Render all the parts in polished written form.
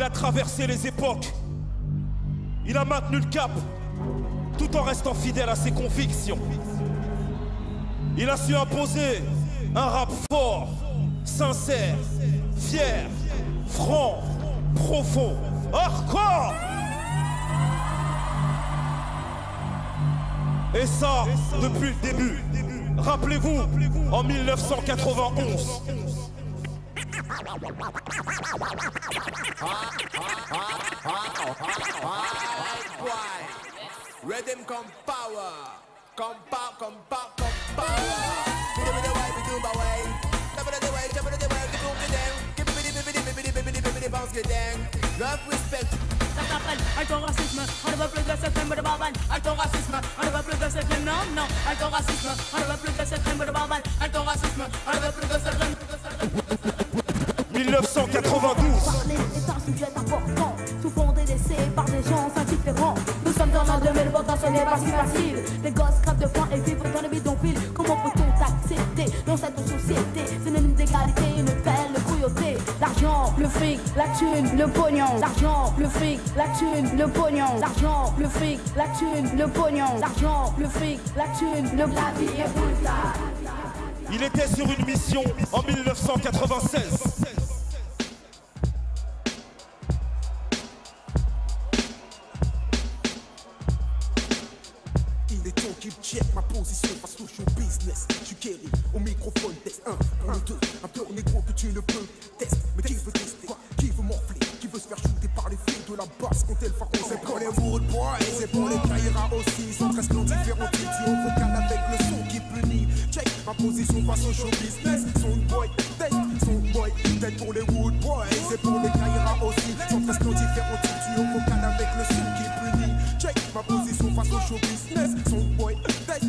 a traversé les époques. Il a maintenu le cap, tout en restant fidèle à ses convictions. Il a su imposer un rap fort, sincère, fier, franc, profond, hardcore. Et ça, depuis le début. Rappelez-vous, en 1991. Rhythm come power, come power, come power, come power. Give me the way we do my way. Jump it the way, jump it the way, give me the down. Give me the bounce get down. Love, respect. Ça s'appelle ton racisme, on ne veut plus de ce crime de barbane. Ton racisme, on ne veut plus de ce crime, non, non. Ton racisme, on ne veut plus de ce crime de barbane. Ton racisme, on ne veut plus de ce crime. 1992. Parler est un sujet important, souvent délaissé par des gens indifférents. Nous sommes dans l'an 2000, ce n'est pas si facile. Les gosses crèvent de faim et vivent dans les bidonvilles. Comment peut-on accepter dans cette société? C'est une inégalité, une belle cruauté. L'argent, le fric, la thune, le pognon. L'argent, le fric, la thune, le pognon. L'argent, le fric, la thune, le pognon. L'argent, le fric, la thune, le la vie est brutale. Il était sur une mission en 1996. Il est temps qu'il check ma position face au show business. Je Kerry, au microphone test 1, 2. Un peu négro que tu ne peux tester. Mais qui veut tester? Qui veut morfler? Qui veut se faire shooter par les filles de la basse quand elle phare? C'est pour les wood boys, c'est pour les Kaira aussi. Sont presque différents duos vocal avec le son qui punit. Check ma position face au show business. Son boy test, tête pour les wood boys, c'est pour les Kaira aussi. Sont presque différents duos vocal avec le son qui punit. Check ma position face au show business. Son boy test.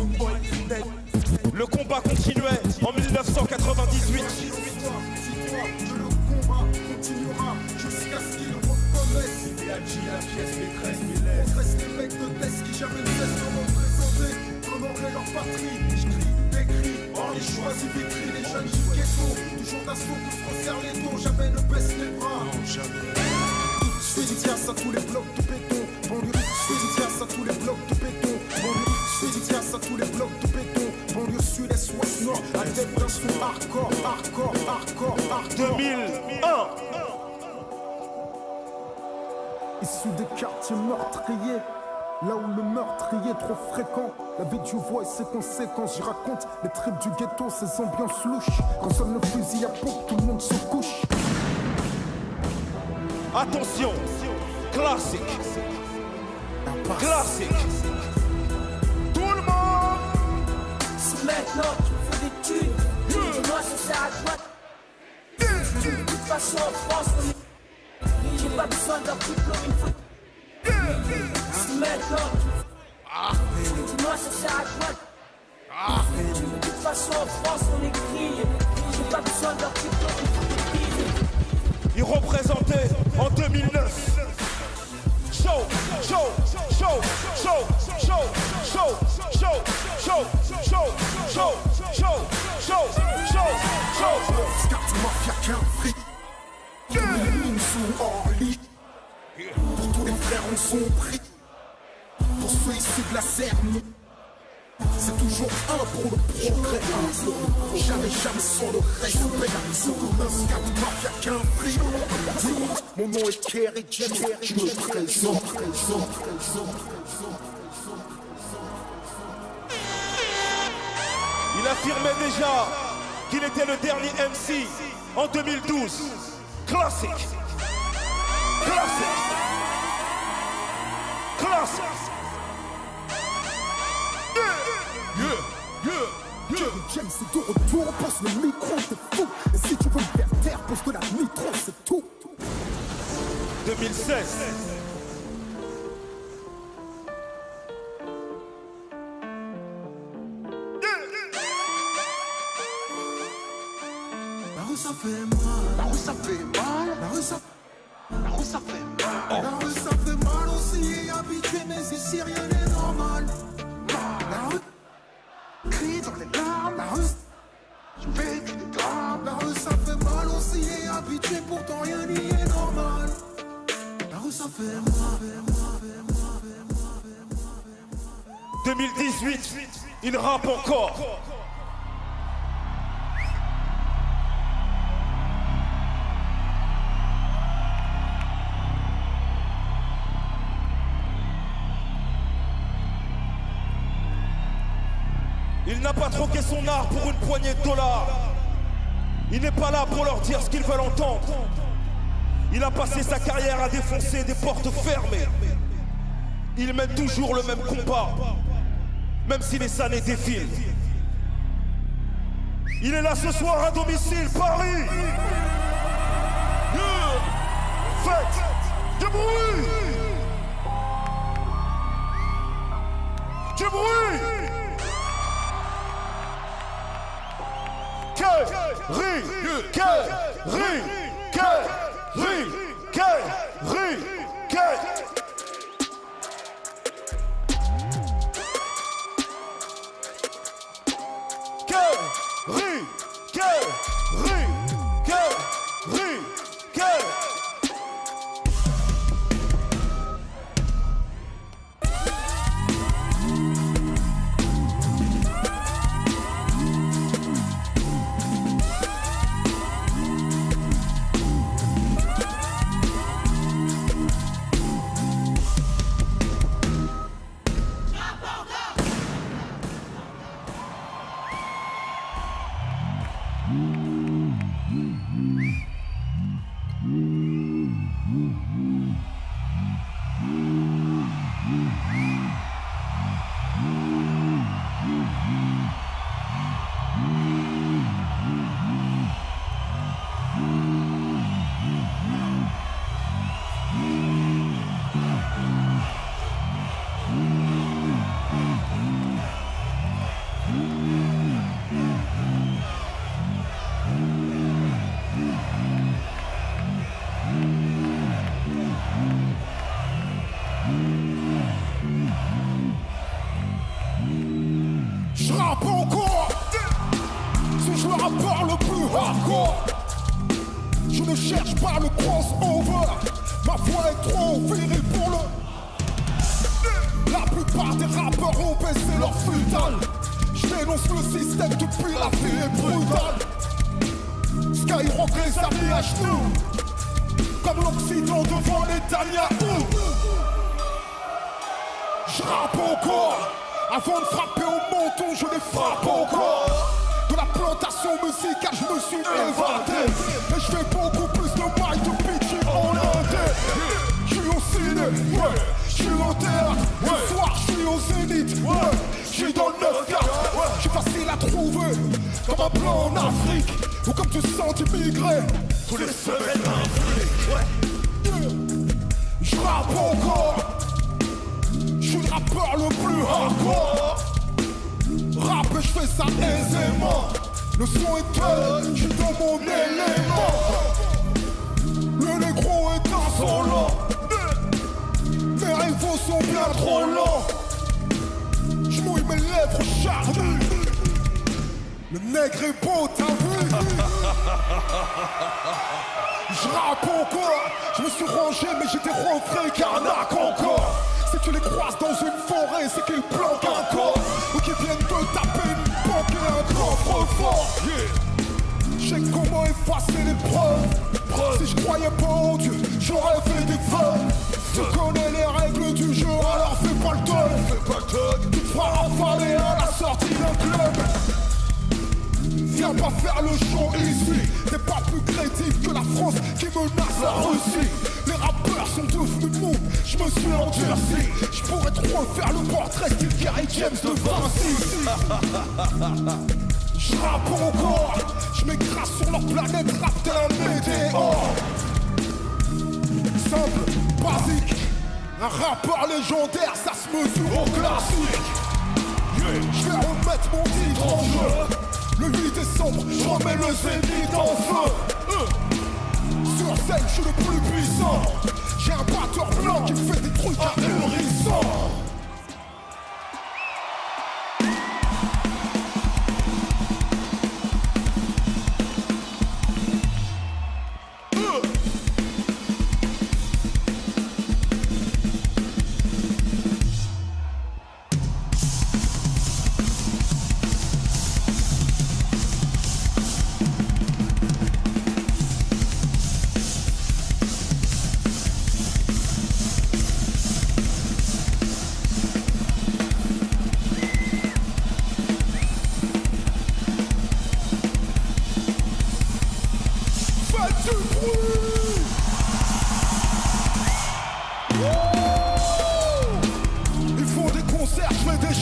Le combat continuait en 1998. Le combat continuera jusqu'à ce qu'ils reconnaissent. Et la pièce maîtresse, on reste les mecs de test qui jamais ne cessent de représenter, honorer leur patrie. J'crie, décris, hors les choisis vitrines, les jeunes du ghetto. Toujours d'assaut, tous resserrent les dos, jamais ne baisse les bras. Non, jamais. Je dédicace à tous les blocs de béton. Banlieue, je dédicace à tous les blocs de béton. Banlieue, je dédicace à tous les blocs de béton. Banlieue sud-est, ouest, nord, adepte d'un son hardcore. 2001. Issu des quartiers meurtriers, là où le meurtrier est trop fréquent. La vie du voix et ses conséquences. J'y raconte les tripes du ghetto, ces ambiances louches. Quand sonne le fusil à pompe, tout le monde se couche. Attention, classique. Classique. Tout le monde. Si maintenant tu fais des thunes, dis-moi si c'est à quoi. De toute façon en France, j'ai pas besoin d'un diplôme, il faut. Si maintenant dis-moi si c'est à quoi. De toute façon en France on écrit, j'ai pas besoin d'un diplôme, il faut des billes. Il représentait en 2009. Show. Scat mafia qu'un fric. Tous les lignes sont hors lit. Pour tous les frères on son prix. Pour ceux issus de la Cerne, c'est toujours un pour le progrès. Jamais sans le respect. Un scat mafia qu'un fric. Mon nom est Kerry James. Je me présente. Il affirmait déjà qu'il était le dernier MC en 2012. Classique. Kerry James c'est de retour, pose le micro, t'es fou. Et si tu veux me faire taire, pose de la nitro, c'est tout. 2016. La rue ça fait mal, la rue ça fait mal, la rue ça fait mal, la rue ça fait mal, on s'y est habitué, mais ici rien n'est normal. La rue crie dans les larmes, la rue je vécu des drames. La rue ça fait mal, on s'y est habitué, pourtant rien n'y est normal. 2018, il rappe encore. Il n'a pas troqué son art pour une poignée de dollars. Il n'est pas là pour leur dire ce qu'ils veulent entendre. Il a passé sa carrière à défoncer des portes fermées. Il mène toujours le même combat, même si les années défilent. Il est là ce soir à domicile, Paris. Faites du bruit. Du bruit. Je ne cherche pas le crossover. Ma voix est trop virile pour le. La plupart des rappeurs ont baissé leur futal. Je dénonce le système depuis la vie est brutale. Skyrock les a mis à genoux, comme l'Occident devant Netanyahou. Je rappe encore. Avant de frapper au menton, je les frappe encore. De la plantation musicale, je me suis évadé. Et je fais beaucoup plus de mailles de pitch en indé. Je suis au ciné, ouais. Je suis au théâtre, ce soir je suis au zénith, ouais. Je suis dans le 9-4, je suis facile à trouver. Comme un blanc en Afrique, ou comme tu sens immigré. Tous les semaines d'un ouais. Je rappe encore. Je suis le rappeur le plus hardcore. Rap et je fais ça aisément. Le son est tel, je suis dans mon élément. Le négro est insolent. Mes rivaux sont bien trop lents. Je mouille mes lèvres charnues. Le nègre est beau, t'as vu? Je rappe encore. Je me suis rangé mais j'étais rentré Carnac encore. Si tu les croises dans une forêt, c'est qu'ils planquent un corps. Ou qu'ils viennent te taper une banque et un coffre-fort. Je sais comment effacer les preuves. Si je croyais pas en Dieu, j'aurais fait des feux. Tu connais les règles du jeu, alors fais pas le deuil. Tu te feras rafaler à la sortie d'un club. Viens pas faire le show ici. T'es pas plus crédible que la France qui menace la Russie. Les rappeurs sont devenus mous, je me suis endurci. Je pourrais trop faire le portrait style Gary James de Vinci. Je rappe encore, je m'écrase sur leur planète, rap tel un météore. Simple, basique, un rappeur légendaire, ça se mesure au classique. Je vais remettre mon titre en jeu. Le 8 décembre, je remets le zénith en feu. Sur scène, je suis le plus puissant. J'ai un batteur blanc qui fait des trucs ahurissants.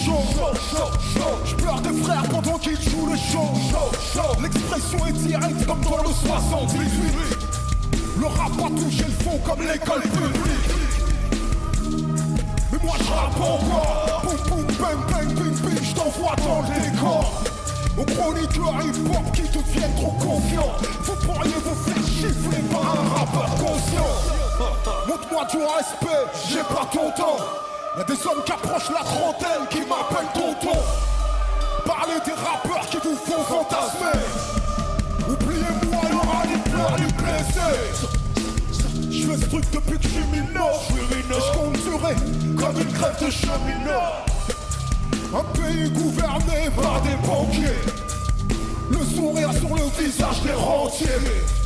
Je pleure des frères pendant qu'ils jouent le show. L'expression est directe comme dans le 78. Le rap a touché le fond comme l'école publique. Mais moi je rappe encore. Boum boum bang bang bing bing, je t'envoie dans le décor. Aux chroniqueurs hip-hop qui deviennent trop confiants. Vous pourriez vous faire chiffler par un rappeur conscient. Montre-moi du respect, j'ai pas ton temps. Y'a des hommes qui approchent la trentaine qui m'appellent tonton. Parlez des rappeurs qui vous font fantasmer. Oubliez-moi, y'aura ni pleurs ni blessés. Je fais ce truc depuis que je suis minot. Je compte durer comme une grève de cheminot. Un pays gouverné par des banquiers. Le sourire sur le visage des rentiers.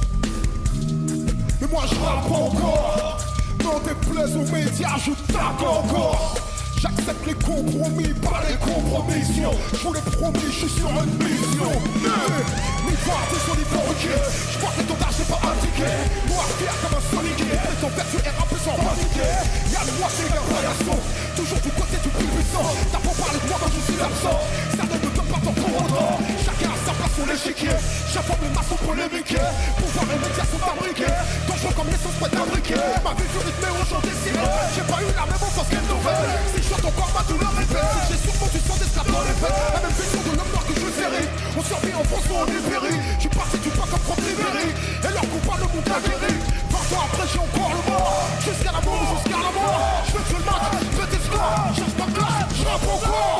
Mais moi je rappe encore. N'en déplaise aux médias, je tape encore. J'accepte les compromis, pas les compromissions. Je vous l'ai promis, je suis sur une mission. Ni voir des solidarité. Je vois que ton âge n'est pas indiqué. Noir fier comme un soniqué. Et ton vertu est rappelé sans pratiquer. Y'a le moi, c'est un paillasson. Toujours du côté du plus puissant. T'as beau parler de moi quand je suis absent. Ça ne me donne pas ton pour autant. Chacun a sa place sur l'échiquier. J'informe les maçons polémiqués. Pouvoir et médias sont fabriqués. Dangereux comme l'essence peut être imbriquée. Ma vie du rythme aujourd'hui décidé. J'ai pas eu la même enfance qu'elle nouvelle. Si je chante encore ma douleur répète. Si j'ai sûrement du sang d'esclave dans les faits. La même vision de l'homme noir que je féris. On survit en France ou on est péri. Je suis parti du pas comme Franck Ribéry. Et leur coupable le monde a guéri. 20 ans après j'ai encore le mort. Jusqu'à la mort, jusqu'à la mort. Je veux que je le match, petit score. Cherche pas de classe, je rappe encore.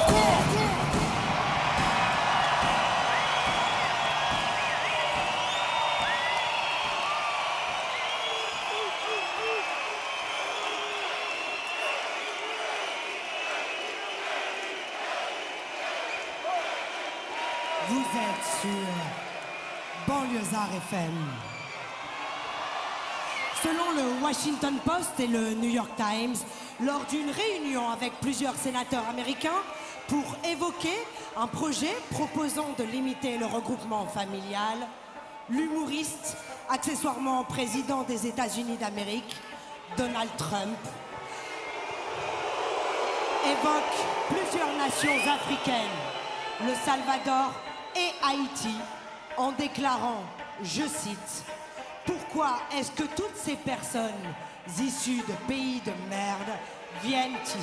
Vous êtes sur Banlieusard FM. Selon le Washington Post et le New York Times, lors d'une réunion avec plusieurs sénateurs américains pour évoquer un projet proposant de limiter le regroupement familial, l'humoriste, accessoirement président des États-Unis d'Amérique, Donald Trump, évoque plusieurs nations africaines, le Salvador et Haïti, en déclarant, je cite, « Pourquoi est-ce que toutes ces personnes issues de pays de merde viennent ici ?»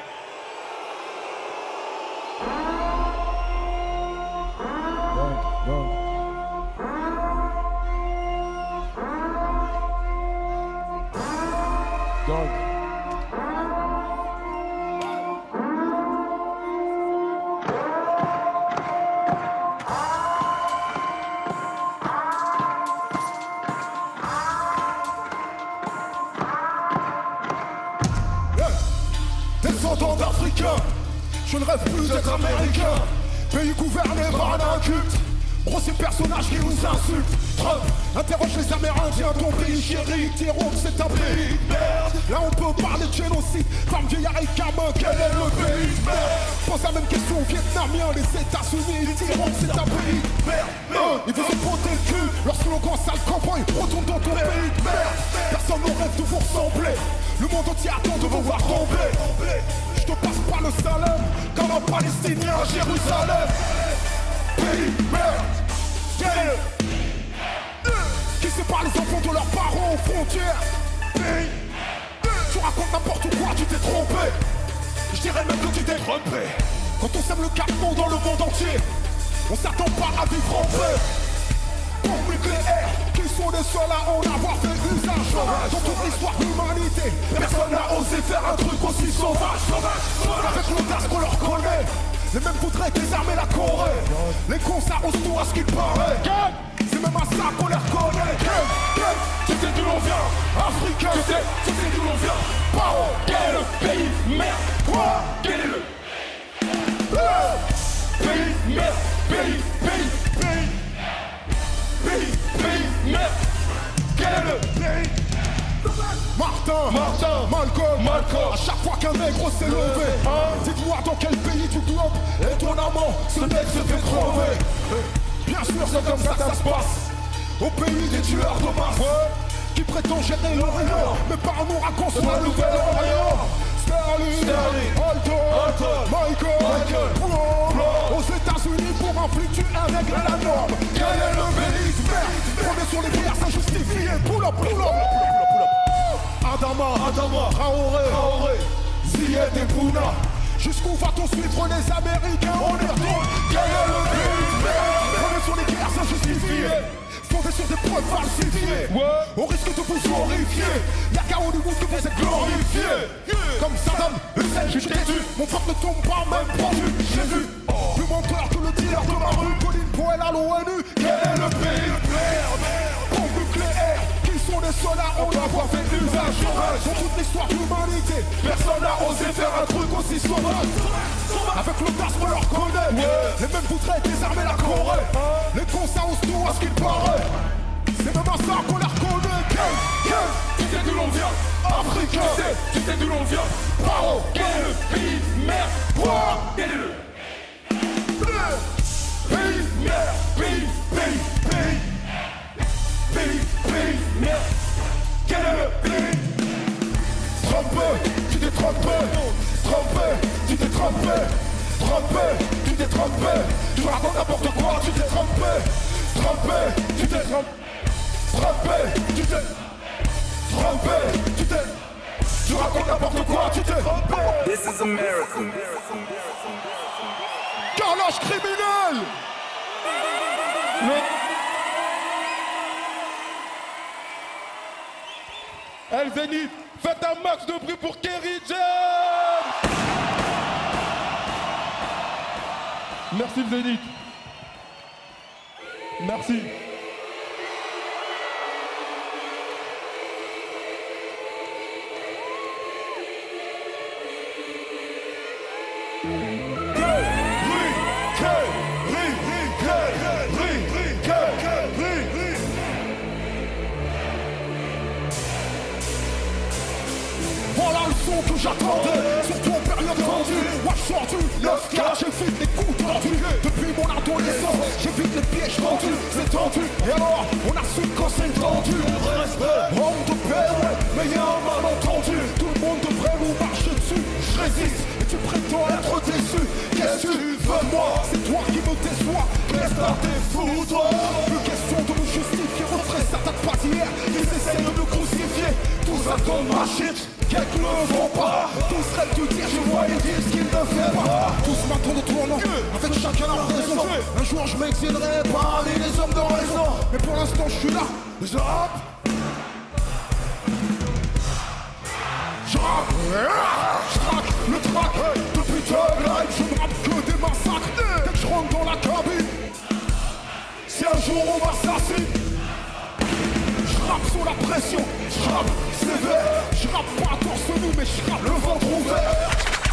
Descendant d'Africains, je ne rêve plus d'être américain. Pays gouverné par un inculte. Gros ces personnages qui nous insultent. Trump interroge les Amérindiens, ton pays chéri. Diront que c'est un pays de merde. Là on peut parler de génocide. Femme, vieillard et gamin, quel est le pays de merde? Pose la même question aux Vietnamiens, les États-Unis. Ils diront que c'est un pays de merde. Ils vous ont frotté le cul. Leur slogan sale campagne, retourne dans ton pays de merde. Personne ne rêve de vous ressembler. Le monde entier attend de vous voir tomber. Je te passe pas le Salem comme un Palestinien à Jérusalem. Pays de merde. Qui sépare les enfants de leurs parents aux frontières. Pays. Tu racontes n'importe quoi, tu t'es trompé. Je dirais même que tu t'es trompé. Quand on sème le carton dans le monde entier, on s'attend pas à vivre en paix. Bombe nucléaire, qui sont les seuls à en avoir fait usage. Dans toute l'histoire de l'humanité, personne n'a osé faire un truc aussi sauvage. Avec l'audace qu'on leur connaît, les mêmes voudraient désarmer la Corée. Les cons s'arrosent tout à ce qu'il paraît. C'est même à ça qu'on les reconnaît. Tu sais d'où l'on vient, africain. Tu sais d'où l'on vient. Paro, quel est le pays merde? Quoi? Quel est le pays merde? Pays merde. Quel est le pays? Martin, Malcolm. À chaque fois qu'un nègre s'est levé, dites-moi dans quel pays du globe, étonnamment, ce nègre se fait crever. Bien sûr, c'est comme ça que ça se passe. Au pays des tueurs de masse, qui prétend gérer l'Orient, mais par nous raconte sur la Nouvelle-Orient. Sterling, Alto, Michael, Bro. Aux États-Unis pour un flic, tu intègres la norme. Quel est le pays de merde? Premier sur les pierres, ça justifie. Pull up. Adama, Traoré, Ziyed et Bouna. Jusqu'où va-t-on suivre les Américains? On y retourne. Quel est le pays de merde? Premier sur les pierres, ça justifie. Fondé sur des preuves falsifiées, au risque de vous horrifier. Y'a qu'à Hollywood que vous êtes glorifiés. Comme Saddam Hussein, je t'ai tué. Mon frère ne tombe pas, même pendu. J'ai vu plus menteur que le dealer de ma rue. Colline Poel à l'ONU. Quel est le pays de merde? Bombe nucléaire. Qui sont les soldats? On n'a pas fait usage. Dans toute l'histoire de l'humanité, personne n'a osé faire un truc aussi sauvage. Avec l'audace, on leur connaît. Les mêmes voudraient désarmer la Corée. Les cons, ça ose tout à ce qu'il paraît. C'est même à ça qu'on les reconnaît. Tu sais d'où l'on vient? Africain. Tu sais d'où l'on vient? Paro. Quel est le pays merde? Quoi? Quel est le pays merde? Pays merde. Quel est le pays? Trompé, tu t'es trompé. Tu t'es trompé. Tu racontes n'importe quoi, tu t'es trompé. Tu t'es trompé. Tu racontes n'importe quoi, tu t'es trompé. This is American. Carnage criminel. El Zénith, faites un max de bruit pour Kerry James. Merci le Zénith. Merci. Voilà le son que j'attendais, surtout en période tendue. Moi je sors du 9K, j'évite les coups tendus. Depuis mon adolescence, j'évite les pièges tendus. C'est tendu, et alors on assume quand c'est tendu. Homme de paix, ouais, mais y'a un malentendu. Tout le monde devrait nous marcher dessus. Je résiste, et tu prétends être déçu. Qu'est-ce que tu veux de moi? C'est toi qui me déçois. Reste à tes fous, toi. Plus question de nous justifier, retrait ça date pas d'hier. Ils essayent de nous crucifier. Tout ça comme ma shit. Quelques ne vont pas, tous rêvent du dire, je vois et dire ce qu'ils ne fait pas. Tous maintenant de tournant, avec chacun leur raison. Un jour je m'exilerai parmi les hommes de raison. Mais pour l'instant je suis là, je rappe. Je rappe le track, depuis Thug Life, je ne rappe que des massacres. Dès que je rentre dans la cabine, si un jour on m'assassine, je rappe sous la pression, je rappe sévère. Je rappe pas torse nu mais je rappe le ventre ouvert.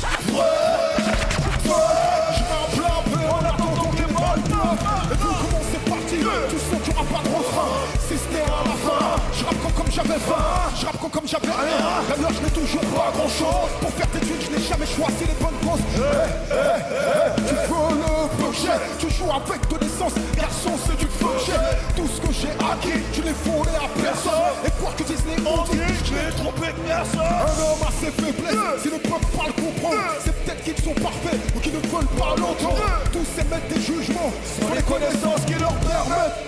Je rappe la paix en attendant que les balles pleuvent. Et puis comment c'est parti, tu sens qu'il n'y aura pas de refrain. Si ce n'est à la fin, je rappe comme j'avais faim. Je rappe comme j'avais rien. D'ailleurs je n'ai toujours pas grand chose. Pour faire des thunes je n'ai jamais choisi les bonnes causes. Tu veux le budget, tu joues avec de l'essence. Garçon c'est du budget. Tout ce que j'ai acquis, tu l'ai volé à personne. Et quoi que disent les ondits, je n'ai trompé personne. Un homme a ses faiblesses, s'ils ne peuvent pas le comprendre, c'est peut-être qu'ils sont parfaits ou qu'ils ne veulent pas l'entendre. Tous émettent des jugements sur les connaissances qui leur permettent.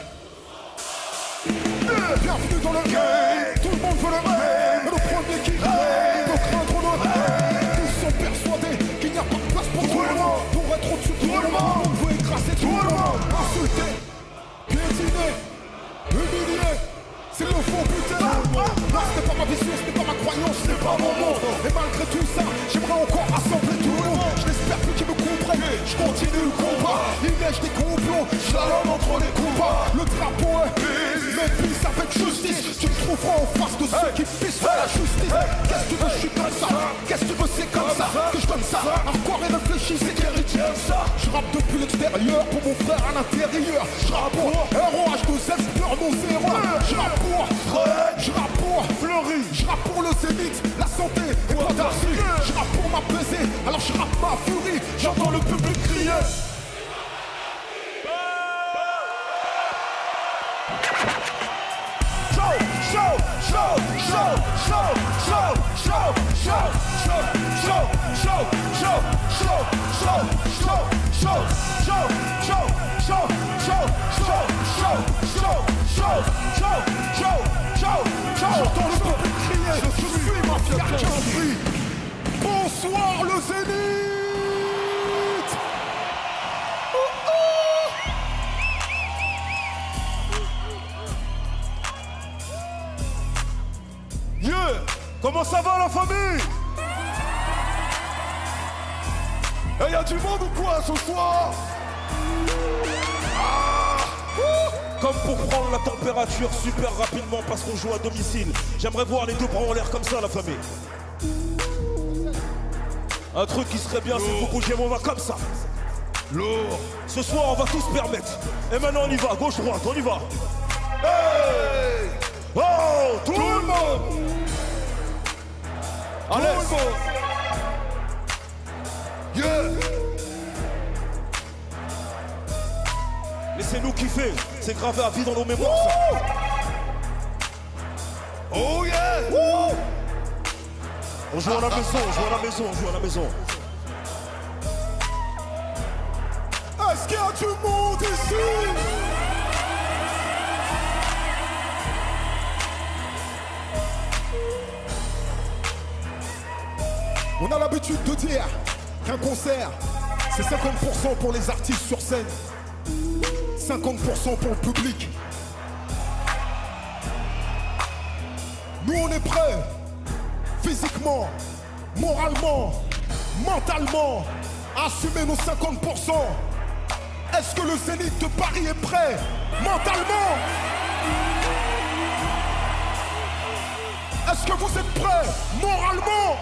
Bienvenue dans le game, tout le monde veut le même. Le premier qui règne peut craindre le règne. Tous sont persuadés qu'il n'y a pas de place pour tout le monde. Pour être au-dessus de tout le monde, on veut écraser tout le monde. Insulter, piétiner, humilier, c'est le faux putain. Là ce n'est pas ma vision, ce n'est pas ma croyance, ce n'est pas mon monde. Et malgré tout ça, j'aimerais encore rassembler tout le monde. Je n'espère plus qu'ils me comprennent, je continue le combat. Il neige des complots, je slalom entre les combats. Le drapeau est mais pisse avec justice. Tu me trouveras en face de ceux qui pissent sur la justice. Qu'est-ce que tu veux, je suis comme ça. Qu'est-ce que tu veux, c'est comme ça que je donne ça. À quoi et réfléchis, c'est Kerry James ça. Je rappe depuis l'extérieur pour mon frère à l'intérieur. Je rappe pour ROH2S, pur nos erreurs. Je rappe pour Fred, je rappe pour Fleury. Je rappe pour le Zénith, la santé et pas d'arcy. Je rappe pour m'apaiser, alors je rappe ma furie. J'entends le public crier. J'entends le peuple crier, je suis Mafia 15. Bonsoir le Zénith. Yeah. Comment ça va la famille? Et y'a du monde ou quoi ce soir? Comme pour prendre la température super rapidement parce qu'on joue à domicile. J'aimerais voir les deux bras en l'air comme ça la famille. Un truc qui serait bien, c'est que vous bougiez mon main comme ça. Lourd. Ce soir on va tous se permettre. Et maintenant on y va, gauche-droite, on y va. Hey. Oh, tout le monde. Allez. Tout le monde. Yeah. Laissez-nous kiffer, c'est gravé à vie dans nos mémoires ça. Oh yeah. On joue à la maison, on joue à la maison, on joue à la maison. Est-ce qu'il y a du monde ici? On a l'habitude de dire qu'un concert, c'est 50% pour les artistes sur scène, 50% pour le public. Nous on est prêts, physiquement, moralement, mentalement, à assumer nos 50%. Est-ce que le Zénith de Paris est prêt, mentalement? Est-ce que vous êtes prêts, moralement?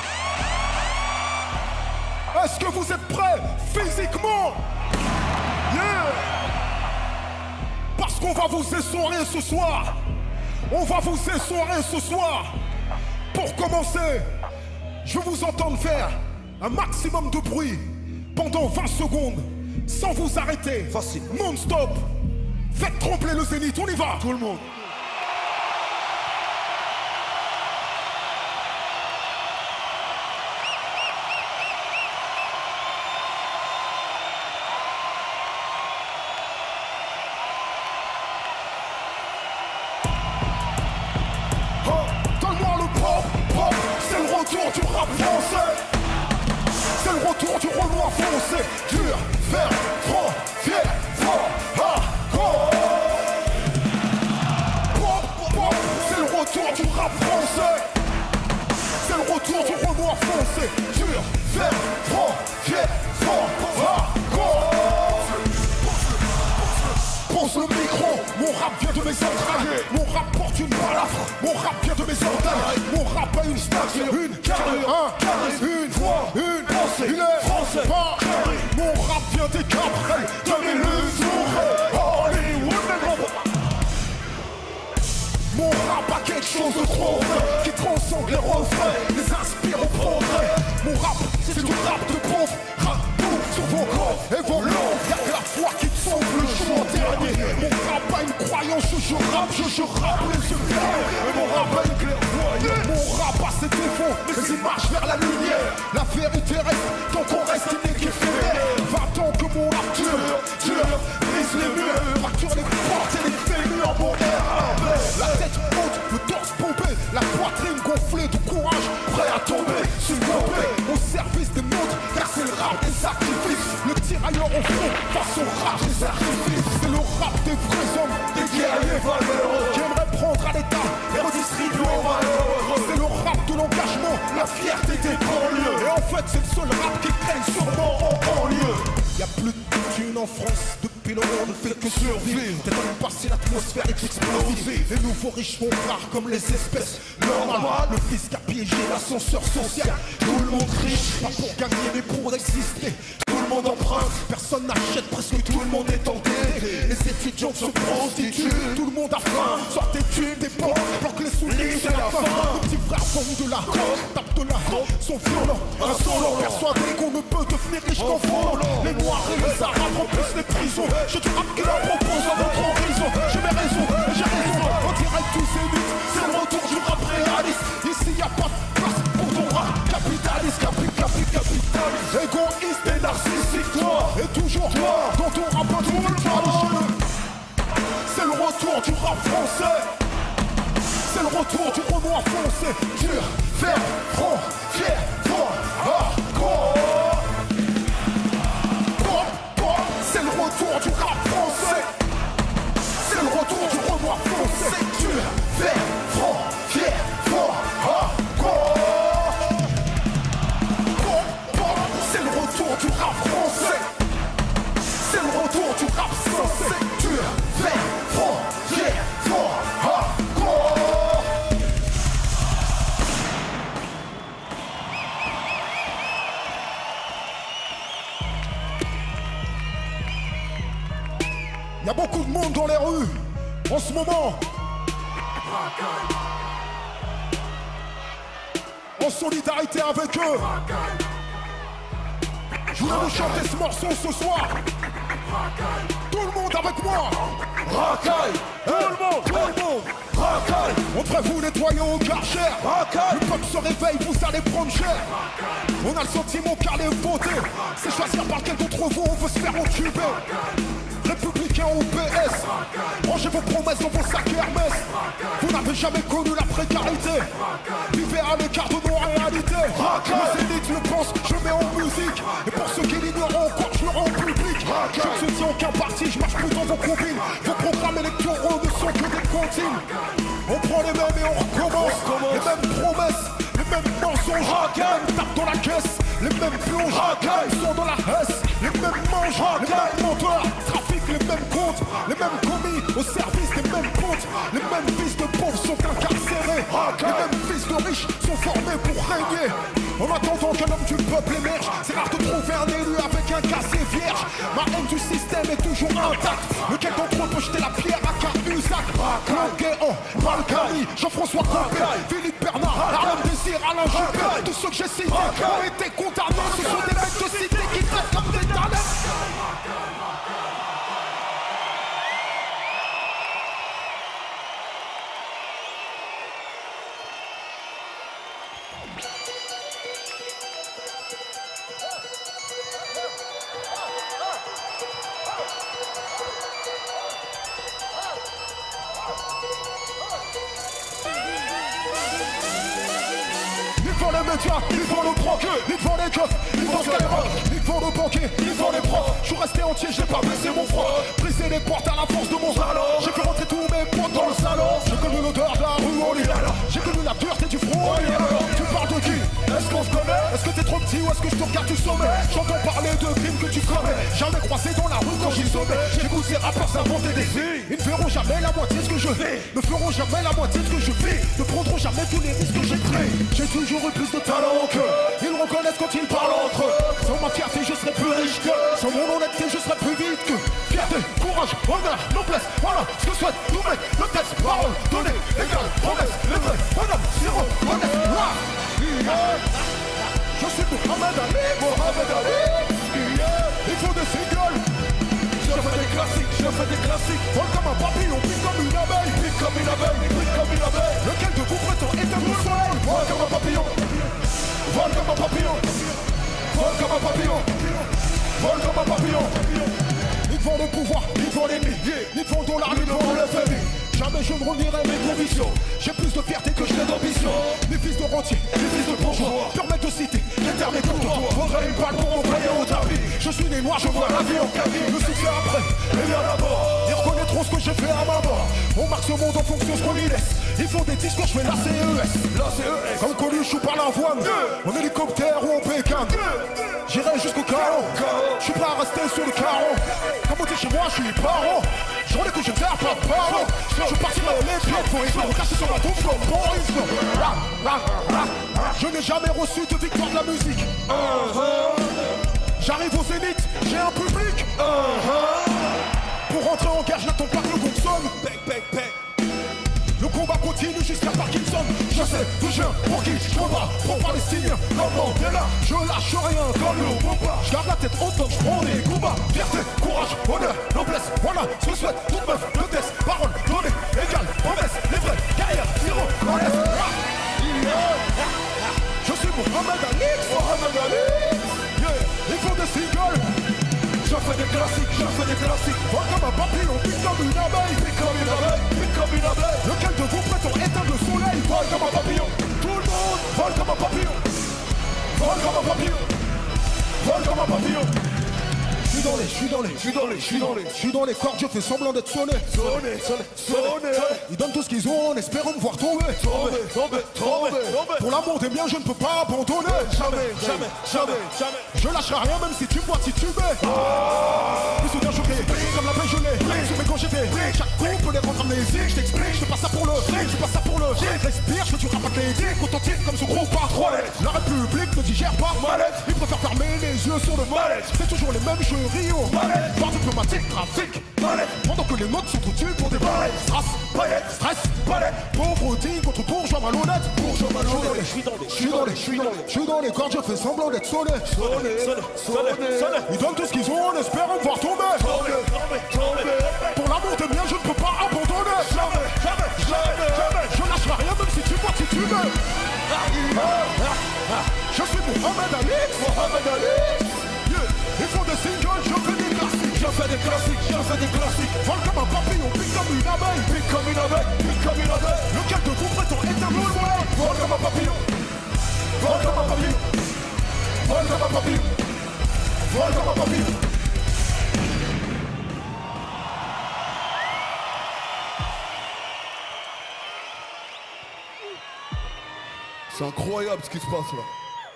Est-ce que vous êtes prêts, physiquement? Yeah! Parce qu'on va vous essorer ce soir. On va vous essorer ce soir. Pour commencer, je vais vous entendre faire un maximum de bruit pendant 20 secondes, sans vous arrêter. Facile. Non-stop. Faites trembler le Zénith, on y va. Tout le monde. Donne-moi le pop, c'est le retour du rap français. C'est le retour du Renoir foncé. Dur, ferme, franc, fier, fort, hardcore. Pop, c'est le retour du rap français. C'est le retour du Renoir foncé. Dur, ferme, franc, fier, fort, hardcore. Pose le micro, mon rap vient de mes entrailles. Mon rap porte une balafre, mon rap vient de mes entailles. Mon rap a une stature, une carrure, un charisme, une voix, une pensée. Il est français, pas carré. Mon rap vient des cabrels, de mes oreilles. Hollywood, mes gros. Mon rap a quelque chose de trop vrai, qui transcende les refrains, les inspire au progrès. Mon rap, c'est du rap de pauvre. Rap sur vos corps et vos langues. Y'a que la foi qui te sauve le jour dernier. Mon rap a une croyance, je rappe les yeux fermés. Et mon rap a une clairvoyance. Mon rap a ses défauts, mais il marche vers la lumière. La vérité reste tant qu'on reste inéquipé. 20 ans que mon rap dure, brise les murs, fracture les portes et les fémurs. Mon RAP, la tête haute, le torse pompé, la poitrine gonflée de courage, prêt à tomber, succomber au service des nôtres, car c'est le rap des sacrifices. Le tirailleur au front, face au rap des sacrifices. C'est le rap des vrais hommes, des guerriers valeureux, qui aimeraient prendre à l'état et redistribuer aux malheureux. C'est le rap de l'engagement, la fierté des banlieues. Et en fait, c'est le seul rap qui traîne sûrement en banlieue. Y'a plus de thunes en France, depuis le monde ne fait que survivre. T'es dans le passé, l'atmosphère est explosive. Les nouveaux riches sont rares comme les espèces normales. Le fisc a piégé l'ascenseur social. Tout le monde riche, pas pour gagner mais pour exister. Tout le monde emprunte, personne n'achète, presque tout le monde est endetté. Les étudiants se prostituent, tout le monde a faim. Sort des tubes, des banques, planque les souliers, c'est la fin. Le petit frère bombe de la coque, tape de la coque, sont violents, insolents, persuadés qu'on ne peut devenir riche qu'en volant. Les noirs et les arabes remplissent les prisons. Je te rappe qui leur propose à votre horizon. J'ai mes raisons, j'ai raison. En direct du Zénith, c'est le retour du rap réaliste. Ici y'a pas de place pour ton rap capitaliste, capitaliste. Égoïste et narcissique, toi, et toujours toi, dans ton rap individualiste. C'est le retour retour du rap français. C'est le retour du Renoir foncé. Dur, ferme, franc, fier, fort, hardcore. C'est le retour du rap français. C'est le retour du Renoir foncé. Dur, ferme, franc, fier, fort, hardcore. C'est le retour du rap français. C'est le retour du rap français. Dur, ferme, franc, fier, fort, hardcore. Il y a beaucoup de monde dans les rues en ce moment. En solidarité avec eux. Je voulais vous chanter ce morceau ce soir. Tout le monde avec moi. Racaille. Tout le monde, tout le monde. Racaille. On devrait vous nettoyer au Karcher. Racaille. Le peuple se réveille, vous allez prendre cher. On a le sentiment qu'à les voter, c'est choisir par quel d'entre vous on veut se faire entuber. Républicains ou PS, rangez vos promesses dans vos sacs Hermès. Vous n'avez jamais connu la précarité. Vivez à l'écart de nos réalités. Les élites le pensent, je mets en musique. Et pour ceux qui l'ignorent encore, je le rends public. Je ne soutiens aucun parti, je marche plus dans vos combines. Vos programmes électoraux ne sont que des comptines. On prend les mêmes et on recommence. Les mêmes promesses, les mêmes mensonges. Les mêmes tapes dans la caisse, les mêmes plonges. Ils sont dans la hesse, les mêmes manges, les mêmes menteurs. Les mêmes comptes, les mêmes commis au service des mêmes comptes. Les mêmes fils de pauvres sont incarcérés. Les mêmes fils de riches sont formés pour régner. En attendant qu'un homme du peuple émerge, c'est rare de trouver un élu avec un casier vierge. Ma haine du système est toujours intacte. Lequel d'entre eux peut jeter la pierre à Cahuzac? Claude Guéant, Balkany, Jean-François Copé, Philippe Bernard, Arlem Désir, Alain Juppé. Tous ceux que j'ai cités ont été condamnés. Ce sont des mecs de cité qui traitent comme des talents. Ils vont le croquer, ils vont les keufs, ils vont Skyrock, ils vont le banquier, ils vont les profs. Je suis resté entier, j'ai pas baissé mon front. Brisé les portes à la force de mon salon. J'ai fait rentrer tous mes potes dans le salon. J'ai connu l'odeur de la rue au lit. J'ai connu la dureté du front. Tu parles de qui? Est-ce qu'on se connaît? Est-ce que t'es trop petit ou est-ce que je te regarde du sommet? J'entends parler de crimes que tu commets. Jamais croisé dans la rue quand j'y sommais. J'écoute ces rappeurs s'inventer des vies. Ils ne verront jamais la moitié de ce que je fais. Ne feront jamais la moitié de ce que je fais. Ne prendront jamais tous les risques que j'ai pris. J'ai toujours eu plus de talent qu'eux. Ils reconnaissent quand ils parlent entre eux. Sans ma fierté je serai plus riche que. Sans mon honnêteté je serai plus vite que. Fierté, courage, honneur, noblesse. Voilà ce que souhaite tout mec. Le texte, parole, donner, égal, promesse. Les vrais, bonhomme, sirop, honnête. Je suis Mohamed Ali, Mohamed Ali. Il faut des singles. Je fais des classiques, je fais des classiques. Vol comme un papillon, pique comme une abeille. Pique comme une abeille, pique comme une abeille. Lequel de vous prétend éteindre le soleil? Vol comme un papillon. Vol comme un papillon. Vol comme un papillon. Vol comme un papillon. Ils vont le pouvoir, ils vont l'ennemi. Ils vont le dollar, ils vont le FMI. Jamais je ne renierai mes convictions. J'ai plus de fierté que je n'ai d'ambition. Les fils de rentiers, les fils de bourgeois permettent de citer les termes courtois. Faudrait une balle pour m'envoyer au tapis. Je suis né noir, je vois la vie en cabine. Le succès après, et bien d'abord. Ils reconnaîtront ce que j'ai fait à ma mort. On marque ce monde en fonction de ce qu'on y laisse. Ils font des discours, je fais la CES. La CES. Comme connu, je suis par l'avoine. En hélicoptère ou en Pékin. J'irai jusqu'au chaos. Je suis prêt à rester sur le carreau. Comme on dit chez moi, je suis parent. J'en ai que je ne sers pas de parole. Je partirai les pieds pour essayer de cacher sur ma tombe comme Boris. Je n'ai jamais reçu de victoire de la musique. J'arrive au zénith, j'ai un public. Pour rentrer en guerre, je n'attends pas que le gong sonne. Le combat continue jusqu'à Parkinson. Je sais d'où je viens, pour qui je combats. Pour Palestiniens, comme Mandela. Je lâche rien comme le combat. Je garde la tête haute donc je prends des combats. Fierté, courage, honneur, noblesse. Voilà ce que souhaite toute meuf, le test. Parole, donnée, égale, promesse. Les vrais, carrière, zéro, connaissent. Je suis Mohamed Ali, Mohamed Ali. Il faut des singles. Je fais des classiques, je fais des classiques. Vol comme un papillon, pique comme une abeille. Pique comme une abeille, pique comme une abeille. Lequel de vous prétend éteindre le soleil? Vol comme un papillon. Tout le monde vole comme un papillon. Vole comme un papillon. Vole comme un papillon. Je suis dans les cordes, je fais semblant d'être sonné. Ils donnent tout ce qu'ils ont en espérant me voir tomber. Pour l'amour des miens, je ne peux pas abandonner. Jamais. Je lâcherai rien même si tu me vois tituber. Mes souvenirs choqués, comme la paix gelée. Sur mes quand j'étais, chaque coup peut les rendre amnésiques. Je t'explique, je fais pas ça pour le fric, je fais pas ça pour le shit. Respire, je fais du rap athlétique, authentique comme ce gros pas 3 lettres. La République ne digère pas mallette. Ils préfèrent fermer les yeux sur le mallette. C'est toujours les mêmes jeux Rio. Par diplomatique, trafic, pendant que les nôtres sont trop tués pour des ballettes. Stress, pauvreté contre bourgeois malhonnête. Je suis dans les cordes, je fais semblant d'être sonné. Ils donnent tout ce qu'ils ont en espérant me voir tomber. Pour l'amour de bien, je ne peux pas abandonner. Jamais. Je lâcherai rien même si tu vois tituber. Je suis Mohamed Ali. Ils font des singles, je fais des classiques. Vole comme un papillon, pique comme une abeille. Lequel de vous prétend éteindre le soleil? Vole comme un papillon. C'est incroyable ce qui se passe là.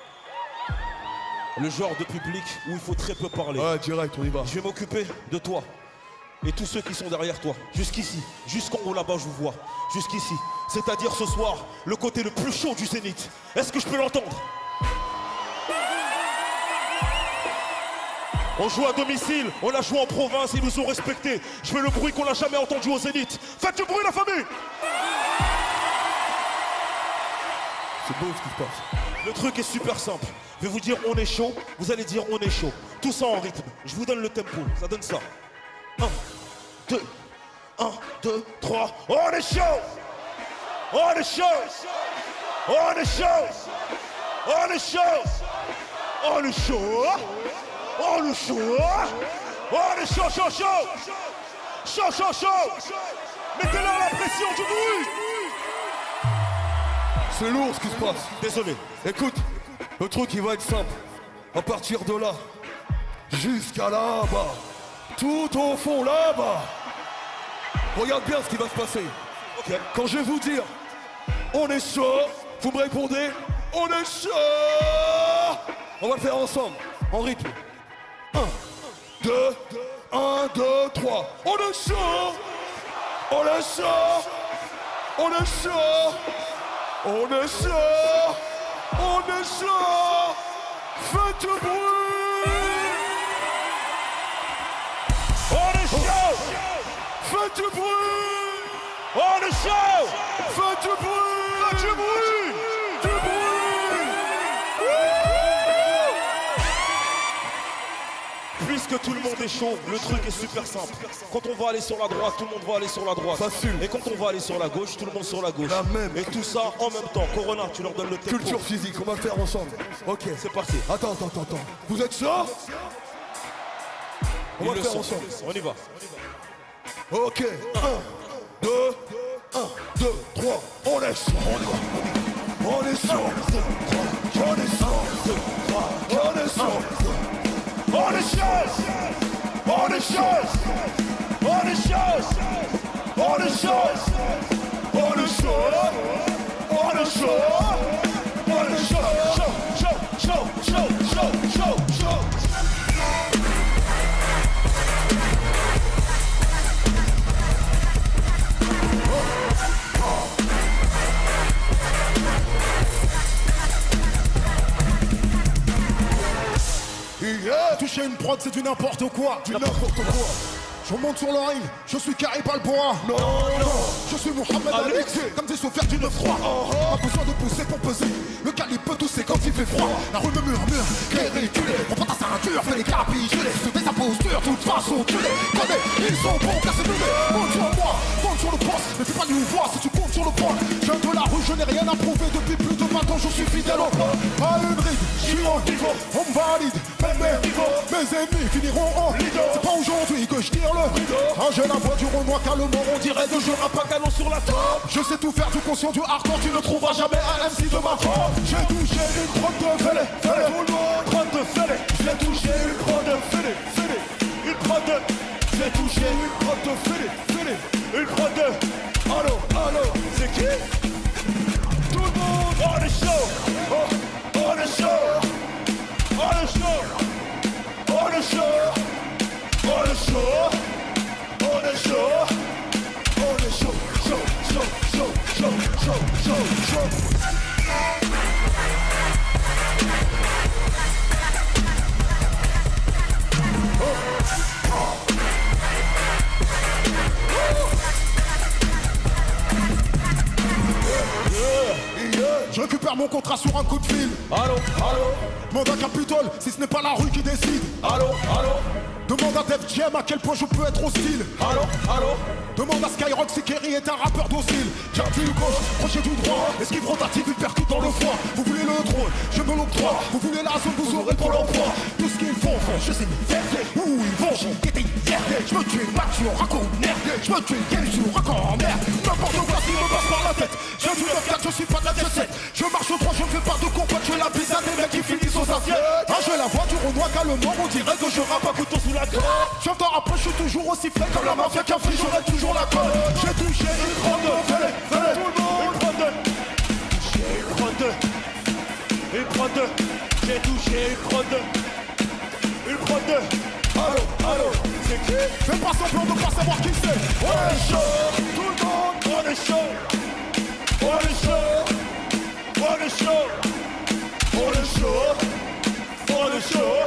Le genre de public où il faut très peu parler. Ouais, direct, on y va. Je vais m'occuper de toi et tous ceux qui sont derrière toi. Jusqu'ici, jusqu'en haut là-bas, je vous vois. Jusqu'ici, c'est-à-dire ce soir, le côté le plus chaud du Zénith. Est-ce que je peux l'entendre? On joue à domicile, on a joué en province, ils nous ont respectés. Je fais le bruit qu'on n'a jamais entendu au Zénith. Faites du bruit, la famille! C'est beau ce qui se passe. Le truc est super simple. Je vais vous dire on est chaud, vous allez dire on est chaud. Tout ça en rythme. Je vous donne le tempo, ça donne ça. 1, 2, 1, 2, 3. On est chaud! On est chaud! On est chaud! On est chaud! On est chaud! On est chaud! On est chaud! Chaud! Mettez-leur la pression du bruit! C'est lourd ce qui se passe. Désolé. Écoute, le truc il va être simple. À partir de là, jusqu'à là-bas, tout au fond là-bas. Regarde bien ce qui va se passer. Ok. Quand je vais vous dire, on est chaud, vous me répondez, on est chaud. On va le faire ensemble, en rythme. 1, 2, 1, 2, 3. On est chaud. On est chaud. On est chaud. On est chaud. On est chaud. Faites du bruit. On est chaud! Faites du bruit. On est chaud! Faites du bruit. Faites du bruit! Du bruit. Puisque tout le monde est chaud, le truc est super simple. Quand on va aller sur la droite, tout le monde va aller sur la droite. Facile. Et quand on va aller sur la gauche, tout le monde sur la gauche. La même. Et tout ça en même temps. Corona, tu leur donnes le tempo. Culture physique, on va le faire ensemble. Ok. C'est parti. Attends. Vous êtes chaud? On va Ils le le faire sont. ensemble. On y va. Ok. 1, 2, 1, 2, 3. On est chaud. On est chaud. On est chaud. On est chaud. On est chaud! On est chaud! On est chaud! On est chaud! On est chaud. On est chaud! On est chaud! Chaud! Yeah. Toucher une prod, c'est du n'importe quoi. Du n'importe quoi. Je monte sur le ring, je suis Carré Balboa. Non. Je suis Mohamed Ali, comme des chauffeurs du 9-3. Pas besoin de pousser pour peser. Le calibre peut tousser quand il fait froid. La rue me murmure, qu'elle est véhiculée. Prends pas ta ceinture, fais les capituler. Se des impostures, toute façon tu les connais. Ils sont bons, cassez le nez. Monte sur moi, monte sur le poste. Mais fais pas du voir si tu comptes sur le point. Je viens de la rue, je n'ai rien à prouver. Depuis plus de 20 ans, je suis fidèle au point. À une ride, je suis en niveau, on me valide. Même Mes ennemis finiront en leader. C'est pas aujourd'hui que je tire le rideau. J'ai la voix du Renoir Calmont, on dirait de jeu rap à canon sur la table. Je sais tout faire du conscient du hardcore, tu ne trouveras jamais un MC de ma forme. J'ai touché une prod de fêlé, fêlé. Tout le monde, prod de fêlé. J'ai touché une prod de fêlé, fêlé. Une prod de... J'ai touché une prod de fêlé, fêlé. Une prod de... Allô, allô, c'est qui? Tout le monde, on est chaud. On est chaud. On est chaud. On est chaud. On est chaud. On est chaud. On est chaud. Chaud, chaud, chaud, chaud, chaud, chaud, chaud. Je récupère mon contrat sur un coup de fil. Allô, allô. Demande à Capitole si ce n'est pas la rue qui décide. Allô, allô. Demande à Def Jam à quel point je peux être hostile. Allô, allô. Demande à Skyrock si Kerry est un rappeur docile. J'ai du gauche, crochet du droit. Esquive rotative, une percute dans le foie. Vous voulez le trône, je me l'octroie. Vous voulez la zone, vous aurez pour l'emploi. Tout ce qu'ils font, je sais m'y faire. Où ils vont, j'y étais hier. Je me tue pas, tu racontes merde. Je me tue quel jour, raconte merde. N'importe quoi qui me passe par la tête. Je suis le 4, je suis pas de la jet set. Je marche droit, je ne fais pas de combat. Je la bise à des mecs qui finissent aux assiettes. J'ai la voix du Renoir Calmont, on dirait que je rappe un couteau sous la gorge. 20 ans après, je suis toujours aussi frais comme la mafia qui infligerait toujours la colle. J'ai touché une prod de fêlé, fêlé. Tout le monde, une prod de... Touché une prod de... Une prod de... J'ai touché une prod de... Une prod de... Allô, allô, c'est qui? Fais pas semblant de pas savoir qui c'est. On est chaud, tout le monde, on est chaud. On est chaud, on est chaud. On est chaud, on est chaud.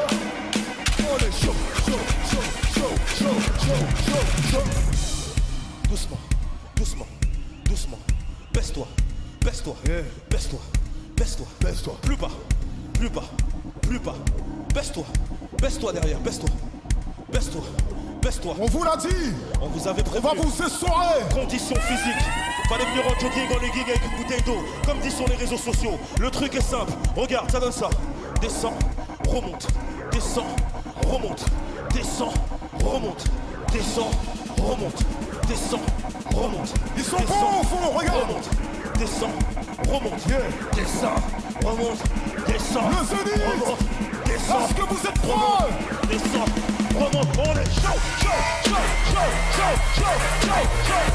On est chaud, chaud, chaud, chaud, chaud, chaud, chaud, chaud. Doucement, doucement, doucement. Baisse-toi, baisse-toi, baisse-toi, baisse-toi, baisse-toi. Plus bas, plus bas, plus bas. Baisse-toi, baisse-toi derrière, baisse-toi, baisse-toi, baisse-toi. On vous l'a dit. On vous avait prévenu. On va vous essorer. Conditions physiques. Fallait venir en jogging dans les gigs avec une bouteille d'eau. Comme dit sur les réseaux sociaux. Le truc est simple. Regarde, ça donne ça. Descends, remonte, descends, remonte, descends, remonte, descends, remonte, descends, remonte. Ils sont bons au fond, regarde. Remonte, descends, remonte, descends, remonte, descends, remonte, descends. Est-ce que vous êtes prêts? Descends, remonte, on est chaud, chaud, chaud, chaud, chaud, chaud, chaud, chaud.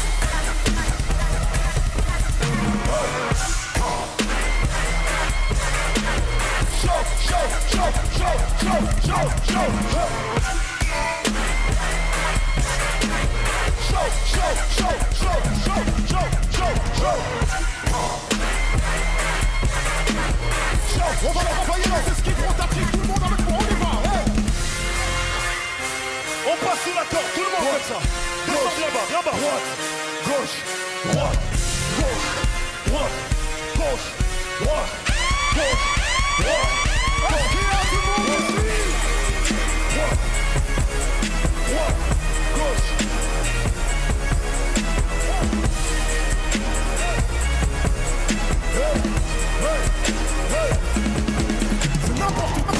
Show, show, show, show, show, show, show, show, show, show, show, show, show, show, show. On va leur envoyer dans ces skis rotatifs, tout le monde avec moi, on y va, hey. On passe sous la corde, tout le monde fait ça. Descends bien bas, bien bas. Droite, gauche, droite, gauche, droite, gauche, droite, gauche, droite. Est-ce qu'il y a du monde ici? Droite, droite, gauche. Hey, hey, hey. C'est n'importe quoi.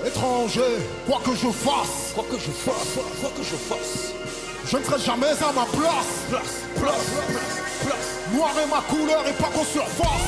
Étranger, quoi que je fasse, quoi que je fasse, je ne serai jamais à ma place. Place. Noir est ma couleur et pas qu'en surface.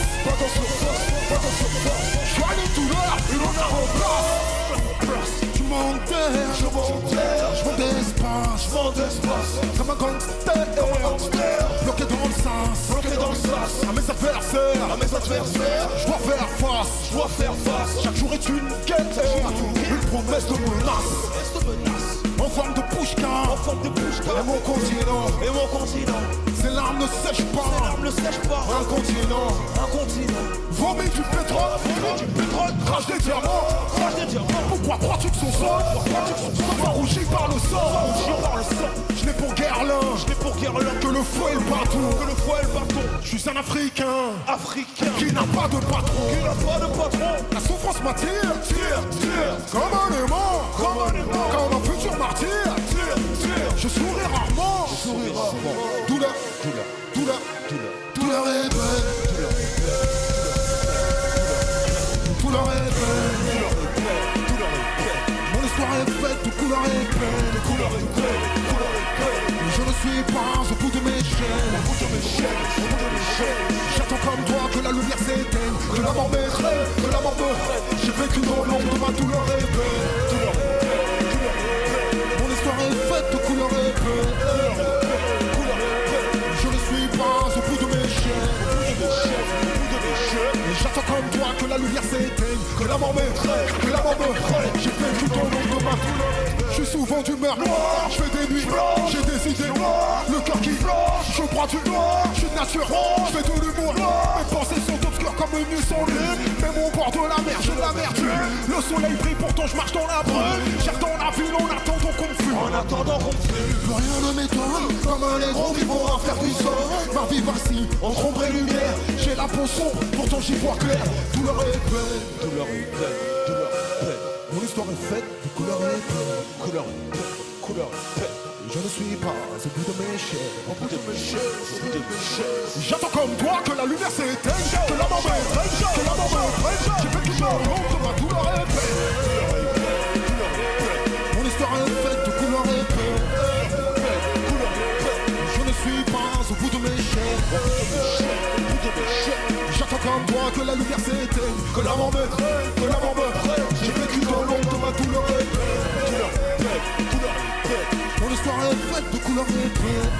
Je suis allé tout l'heure et l'on a remplace. Tu m'enterres, je m'enterre d'espace. Comme un gangster, bloqué dans le sens. À mes adversaires, je dois faire face. Chaque jour est une quête, une promesse de menace. En forme de pushka, et mon continent, ces larmes ne sèchent pas, un continent, vomit du pétrole, rage des diamants, pourquoi crois-tu que son sang soit rougi par le sang? Je n'ai pour guère l'un que le feu et le bâton. Je suis un Africain qui n'a pas de patron. La souffrance m'attire, comme un aimant, comme un futur martyr. Je souris rarement. Douleur est belle. Douleur est belle. Mon histoire est faite de couleur et belle. Je ne suis pas au bout de mes chaînes. J'attends comme toi que la lumière s'éteigne, que la mort m'étreigne, que la mort me freine. J'ai vécu dans l'ombre de ma douleur et belle. Mon histoire est faite de couleur et belle. Je ne suis pas au bout de mes chaînes. J'attends comme toi que la lumière s'éteigne, que la mort m'étreigne, que la mort me freine. J'ai vécu dans l'ombre de ma douleur. Je suis souvent d'humeur noire, je fais des nuits, j'ai des idées noires, le cœur qui je crois du noir, je suis de nature, je fais de l'humour. Mes pensées sont obscures comme une nuit sans lune, même au bord de la mer, j'ai de l'amertume. Le soleil brille, pourtant je marche dans la brume. J'erre dans la ville en attendant qu'on me fume. Plus rien ne m'étonne, comme un négro vivant à faire du sol. Ma vie vacille entre ombre et lumière, j'ai la peau sombre, pourtant j'y vois clair. Douleur est belle. Mon histoire est faite de couleur et belle. Je ne suis pas au bout de mes chaînes. J'attends comme toi que la lumière s'éteigne, que la mort m'étreigne, J'ai vécu dans l'ombre de ma douleur est belle. Mon histoire est faite de couleur et belle. Je ne suis pas au bout de mes chaînes. J'attends comme toi que la lumière s'éteigne, que la mort m'étreigne, J'ai vécu dans l'ombre de ma douleur est belle. Mon histoire est faite de couleur et belle.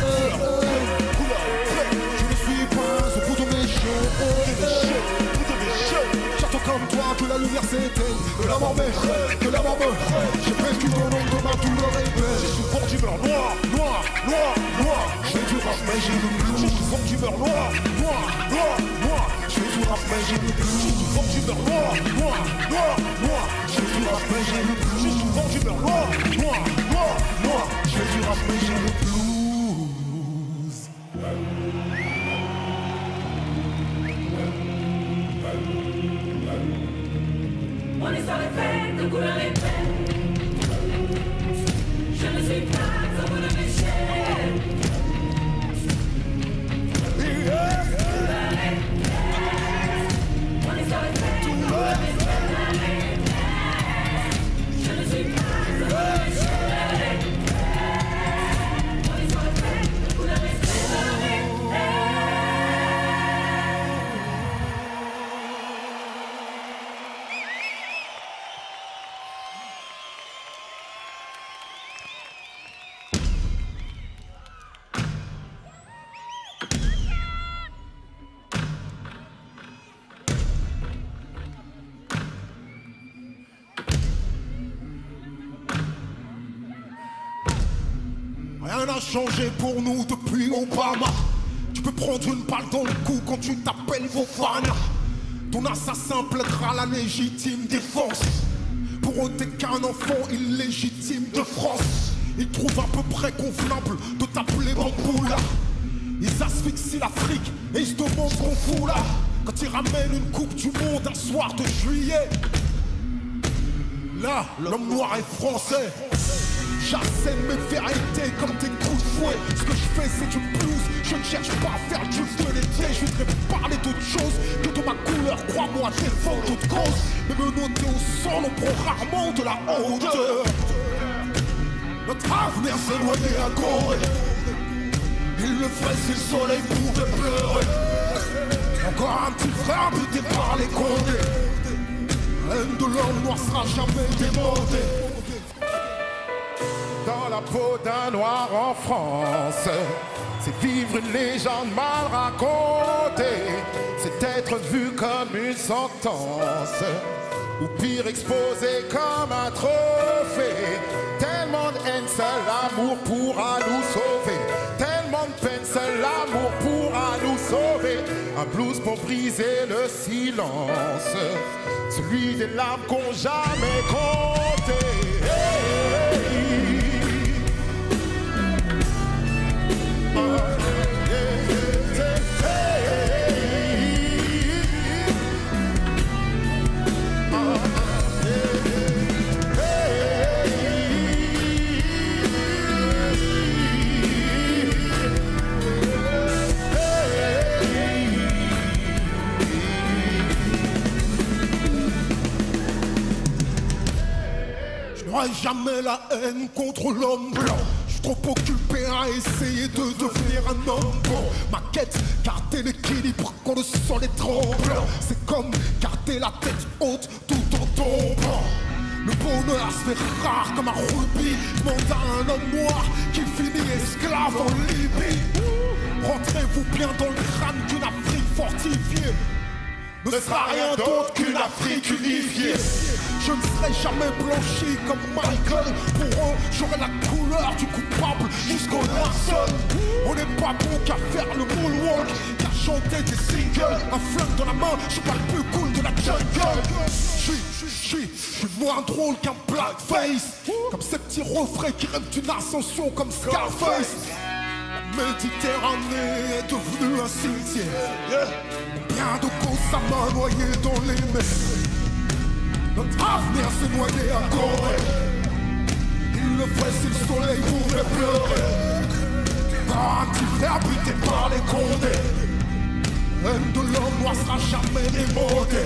Je ne suis pas au bout de mes chaînes. J'attends comme toi que la lumière s'éteigne, que la mort m'étreigne, J'ai vécu dans l'ombre de ma douleur et belle. J'ai souvent d'humeur noire. J'ai du rap mais j'ai le blues. J'ai souvent d'humeur noire. J'ai du rap mais j'ai le blues. J'ai souvent d'humeur noire. J'ai du rap mais j'ai le blues. J'ai souvent d'humeur noire. J'ai du rap mais j'ai le blues. Mon histoire est faite de couleur et belle. Je ne suis pas au bout de mes chaînes. Mon histoire est faite de couleur et belle. Je ne suis pas au bout de mes chaînes. Mon histoire est faite de couleur et belle. Rien n'a changé pour nous depuis Obama. Tu peux prendre une balle dans le cou quand tu t'appelles Fofana. Ton assassin plaidera la légitime défense. Pour eux t'es qu'un enfant illégitime de France. Ils trouvent à peu près convenable de t'appeler Bamboula. Ils asphyxient l'Afrique et ils se demandent ce qu'on fout là. Quand ils ramènent une coupe du monde un soir de juillet. Là, l'homme noir est français. J'assène mes vérités comme des coups de fouet. Ce que je fais c'est du blues. Je ne cherche pas à faire du de l'été. Je voudrais parler d'autre chose que de ma couleur. Crois-moi, défendre toute cause. Mais me noter au sol, on prend rarement de la hauteur. Notre avenir s'est noyé à Corée. Il le ferait si le soleil pouvait pleurer. Encore un petit frère buté par les condés. Haine de l'homme noir sera jamais démodée. Dans la peau d'un noir en France, c'est vivre une légende mal racontée. C'est être vu comme une sentence, ou pire exposé comme un trophée. Tellement de haine, seul l'amour pourra nous sauver. Tellement de peine, seul l'amour pourra nous sauver. Un blues pour briser le silence, celui des larmes qu'on jamais compté. Jamais la haine contre l'homme blanc. Je suis trop occupé à essayer de devenir un homme bon. Ma quête, garder l'équilibre quand le sol est tremblant. C'est comme garder la tête haute tout en tombant. Le bonheur se fait rare comme un rubis. Demande à un homme noir qui finit esclave en Libye. Rentrez-vous bien dans le crâne qu'une Afrique fortifiée ne sera rien d'autre qu'une Afrique unifiée. Je ne serai jamais blanchi comme Michael. Pour eux, j'aurai la couleur du coupable jusqu'au linceul. On n'est pas bon qu'à faire le moonwalk, qu'à chanter des singles. Un flingue dans la main, je suis pas le plus cool de la jungle. Je suis moins drôle qu'un blackface. Comme ces petits refrains qui rêvent d'une ascension comme Scarface. La Méditerranée est devenue un cimetière. Bien de causes ça m'a noyé dans les mers. Notre avenir s'est noyé à Corée. Il le ferait si le soleil pouvait pleurer. Quand un petit frère buté par les condés. Haine de l'homme noir sera jamais démodée.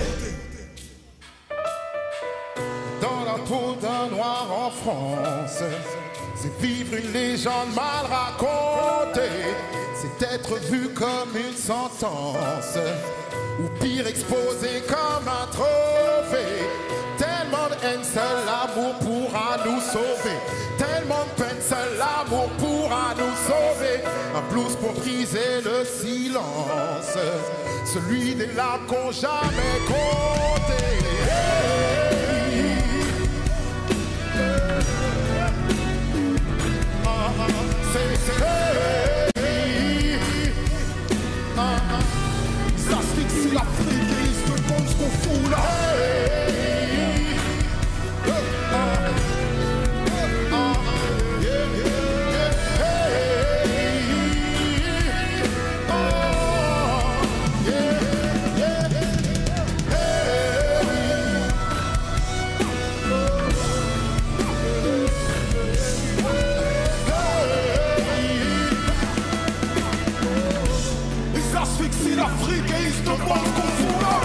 Dans la peau d'un noir en France, c'est vivre une légende mal racontée. C'est être vu comme une sentence, ou pire exposé comme un trophée. Tellement de haine, seul l'amour pourra nous sauver. Tellement de peine, seul l'amour pourra nous sauver. Un blues pour briser le silence, celui des larmes qu'on jamais compté. Ils asphyxient l'Afrique et ils se demandent ce qu'on fout là. L'Afrique et ils se demandent ce qu'on fout là.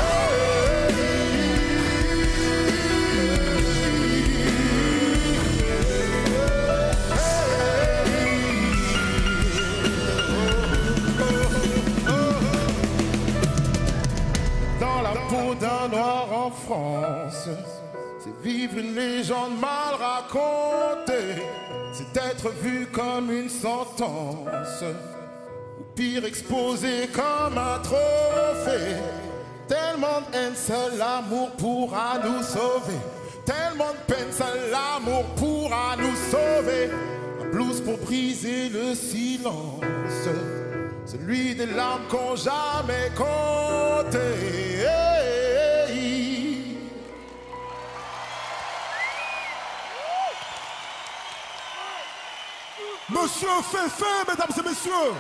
Dans la peau d'un noir en France, c'est vivre une légende mal racontée. C'est être vu comme une sentence, pire exposé comme un trophée. Tellement de haine, seul l'amour pourra nous sauver. Tellement de peine, seul l'amour pourra nous sauver. Un blues pour briser le silence, celui des larmes qu'on jamais compté. Monsieur Féfé, mesdames et messieurs.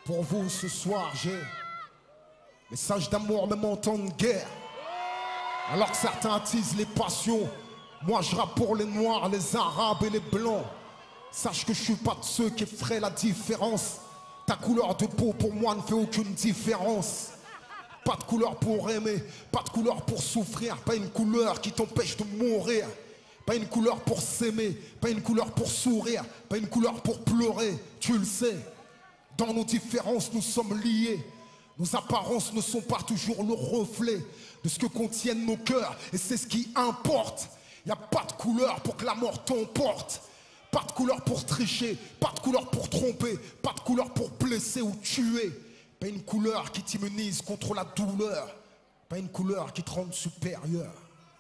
Pour vous ce soir j'ai message d'amour même en temps de guerre. Alors que certains attisent les passions, moi je rappe pour les noirs, les arabes et les blancs. Sache que je suis pas de ceux qui feraient la différence. Ta couleur de peau pour moi ne fait aucune différence. Pas de couleur pour aimer, pas de couleur pour souffrir, pas une couleur qui t'empêche de mourir. Pas une couleur pour s'aimer, pas une couleur pour sourire, pas une couleur pour pleurer, tu le sais. Dans nos différences, nous sommes liés. Nos apparences ne sont pas toujours le reflet de ce que contiennent nos cœurs. Et c'est ce qui importe. Il n'y a pas de couleur pour que la mort t'emporte. Pas de couleur pour tricher, pas de couleur pour tromper, pas de couleur pour blesser ou tuer. Pas une couleur qui t'immunise contre la douleur. Pas une couleur qui te rende supérieur.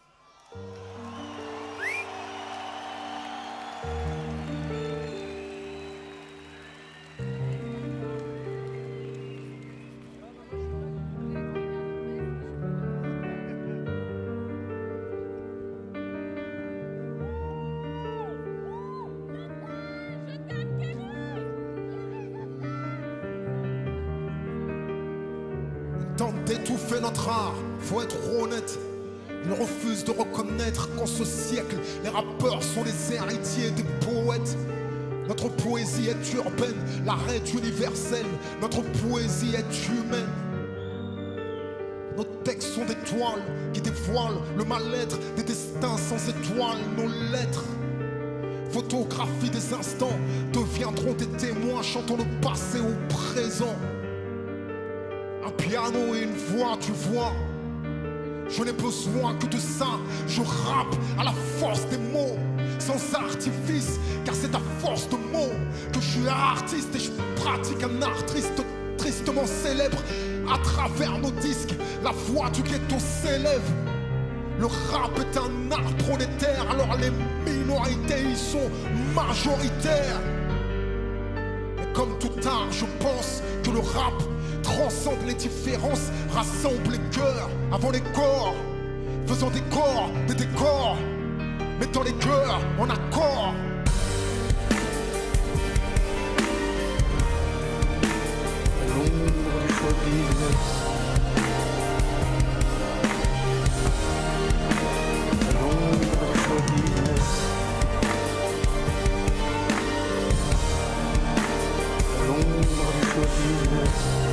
Tente d'étouffer notre art, faut être honnête. Ils refusent de reconnaître qu'en ce siècle, les rappeurs sont les héritiers des poètes. Notre poésie est urbaine, l'art est universel, notre poésie est humaine. Nos textes sont des toiles qui dévoilent le mal-être des destins sans étoiles, nos lettres. Photographie des instants deviendront des témoins chantant le passé au présent. Un piano et une voix, tu vois. Je n'ai besoin que de ça. Je rappe à la force des mots, sans artifice, car c'est à force de mots que je suis artiste et je pratique un art triste, tristement célèbre. À travers nos disques, la voix du ghetto s'élève. Le rap est un art prolétaire, alors les minorités y sont majoritaires. Mais comme tout art, je pense que le rap transcende les différences, rassemble les cœurs avant les corps, faisant des corps, des décors, mettant les cœurs en accord. L'ombre du show business. L'ombre du show business. L'ombre du show business.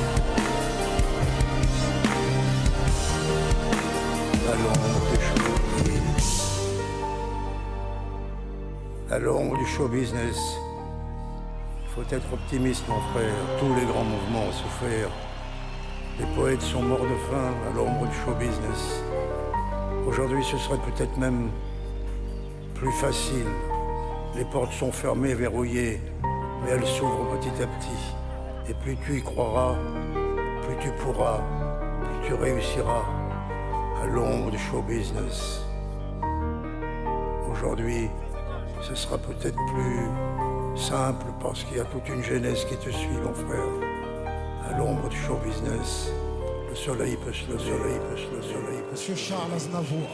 À l'ombre du show business, il faut être optimiste mon frère, tous les grands mouvements ont souffert. Les poètes sont morts de faim à l'ombre du show business. Aujourd'hui ce serait peut-être même plus facile. Les portes sont fermées, verrouillées, mais elles s'ouvrent petit à petit. Et plus tu y croiras, plus tu pourras, plus tu réussiras à l'ombre du show business. Aujourd'hui, ce sera peut-être plus simple parce qu'il y a toute une jeunesse qui te suit, mon frère. À l'ombre du show business, le soleil peut se lever, le soleil peut se lever, le soleil peut se lever. Monsieur Charles Aznavour.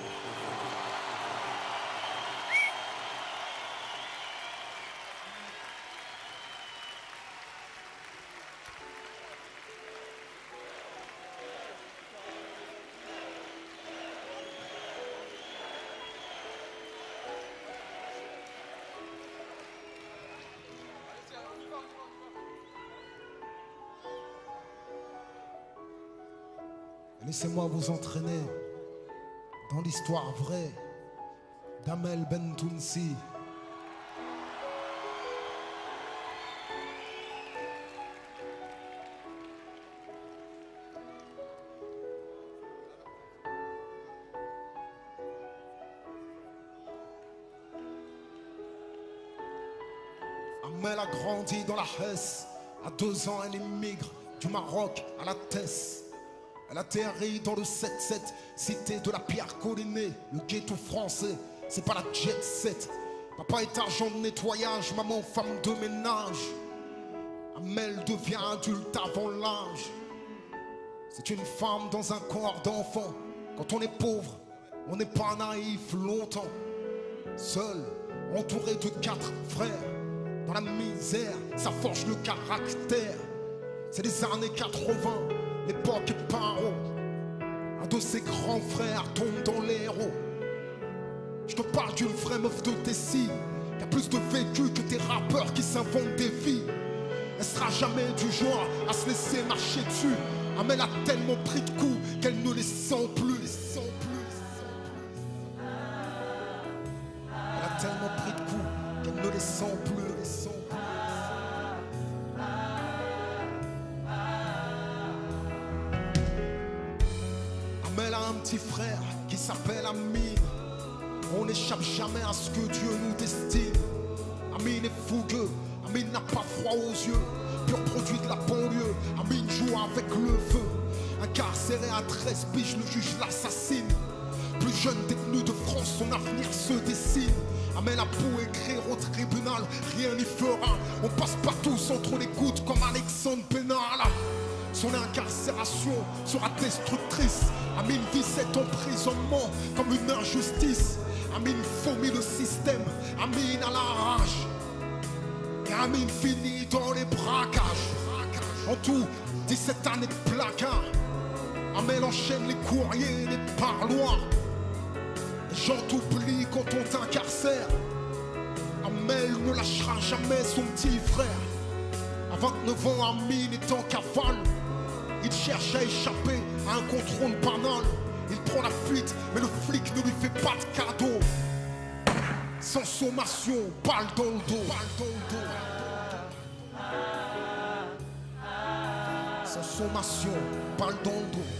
Laissez-moi vous entraîner dans l'histoire vraie d'Amel Bentounsi. Amel a grandi dans la Hesse. À 2 ans, elle émigre du Maroc à la Tesse. Elle atterrit dans le 7-7, cité de la pierre collinée, le ghetto français, c'est pas la jet set. Papa est agent de nettoyage, maman femme de ménage. Amel devient adulte avant l'âge. C'est une femme dans un corps d'enfant. Quand on est pauvre, on n'est pas naïf longtemps. Seul, entouré de 4 frères, dans la misère, ça forge le caractère. C'est les années 80, l'époque est paro. Un de ses grands frères tombe dans l'héros. Je te parle d'une vraie meuf de Tessie qui a plus de vécu que tes rappeurs qui s'inventent des vies. Elle sera jamais du genre à se laisser marcher dessus. Amel a tellement pris de coups qu'elle ne les sent plus. Elle a tellement pris de coups qu'elle ne les sent plus. Amel a un petit frère qui s'appelle Amine. On n'échappe jamais à ce que Dieu nous destine. Amine est fougueux, Amine n'a pas froid aux yeux. Pur produit de la banlieue, Amine joue avec le feu. Incarcéré à 13 piges, le juge l'assassine. Plus jeune détenu de France, son avenir se dessine. Amel a beau écrire au tribunal, rien n'y fera. On passe pas tous entre les gouttes comme Alexandre Pénal. Son incarcération sera destructrice. Amine vit cet emprisonnement comme une injustice. Amine vomit le système, Amine a la rage. Et Amine finit dans les braquages. En tout, 17 années de placard. Amel enchaîne les courriers et les parloirs. Les gens t'oublient quand on t'incarcère. Amel ne lâchera jamais son petit frère. À 29 ans, Amine est en cavale. Il cherche à échapper à un contrôle banal. Il prend la fuite, mais le flic ne lui fait pas de cadeau. Sans sommation, balle dans le dos. Sans sommation, balle dans le dos.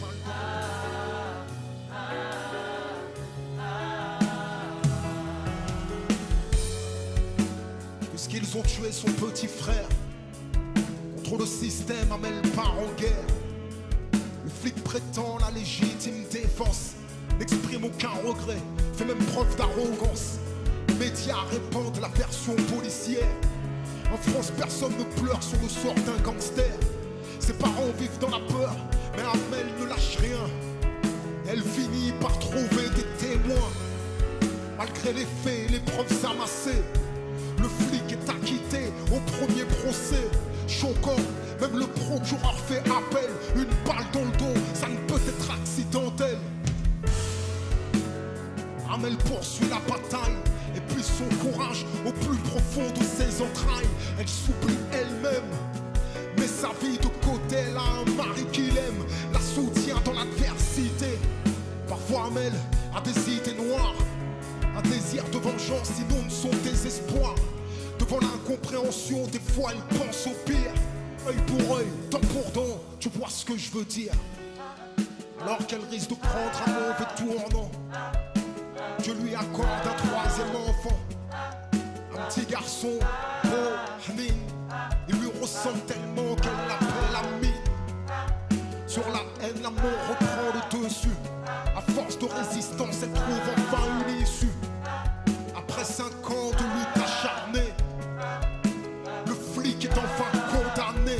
Puisqu'ils ont tué son petit frère, contre le système, Amel part en guerre. Le flic prétend la légitime défense, n'exprime aucun regret, fait même preuve d'arrogance. Les médias répandent la version policière. En France, personne ne pleure sur le sort d'un gangster. Ses parents vivent dans la peur, mais Amel ne lâche rien. Elle finit par trouver des témoins. Malgré les faits et les preuves amassées, le flic est acquitté au premier procès. Choquant, même le procureur fait appel. Une balle dans le dos, ça ne peut être accidentel. Amel poursuit la bataille et puis son courage au plus profond de ses entrailles. Elle s'oublie elle-même, met sa vie de côté. Elle a un mari qui l'aime, la soutient dans l'adversité. Parfois Amel a des idées noires, un désir de vengeance inonde son désespoir. Devant l'incompréhension, des fois elle pense au pire. Œil pour œil, dent pour dent, tu vois ce que je veux dire. Alors qu'elle risque de prendre un mauvais tournant, Dieu lui accorde un troisième enfant. Un petit garçon, beau, Amine. Il lui ressemble tellement qu'elle l'appelle Amine. Sur la haine, l'amour reprend le dessus. À force de résistance, elle trouve enfin une issue. Après 5 ans de lutte acharnée, le flic est enfin condamné.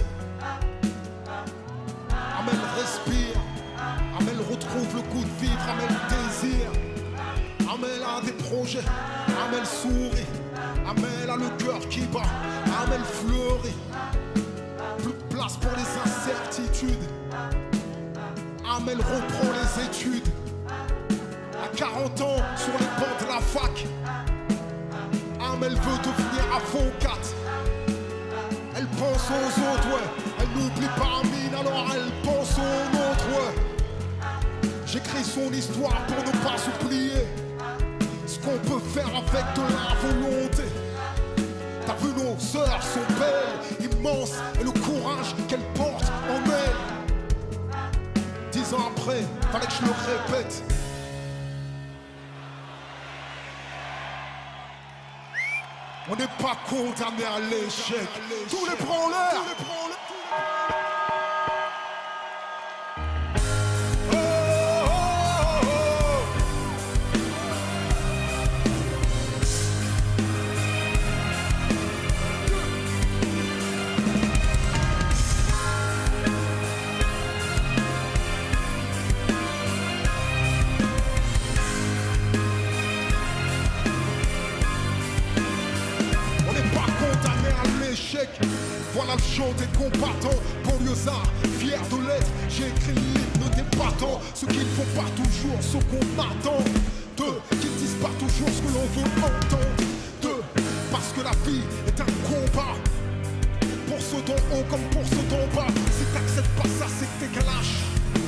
Amel respire, Amel retrouve le goût de vivre, Amel désire. Amel a des projets, Amel sourit, Amel a le cœur qui bat, Amel fleurit. Plus de place pour les incertitudes, Amel reprend les études. À 40 ans, sur les bancs de la fac, Amel veut devenir avocate. Elle pense aux autres, ouais. Elle n'oublie pas Amine, alors elle pense aux nôtres, ouais. J'écris son histoire pour ne pas oublier ce qu'on peut faire avec de la volonté. T'as vu, nos sœurs sont belles, immenses, et le courage qu'elles portent en elles. 10 ans après, fallait que je le répète. On n'est pas condamné à l'échec. Tous les branleurs. Voilà le chant des combattants, pour lui banlieusard, fier de l'être, j'ai écrit l'hymne des battants, ceux qui ne font pas toujours ce qu'on attend. Deux, qui ne disent pas toujours ce que l'on veut entendre. Deux, parce que la vie est un combat. Pour ceux d'en haut comme pour ceux d'en bas. Si t'acceptes pas ça, c'est que t'es qu'un lâche.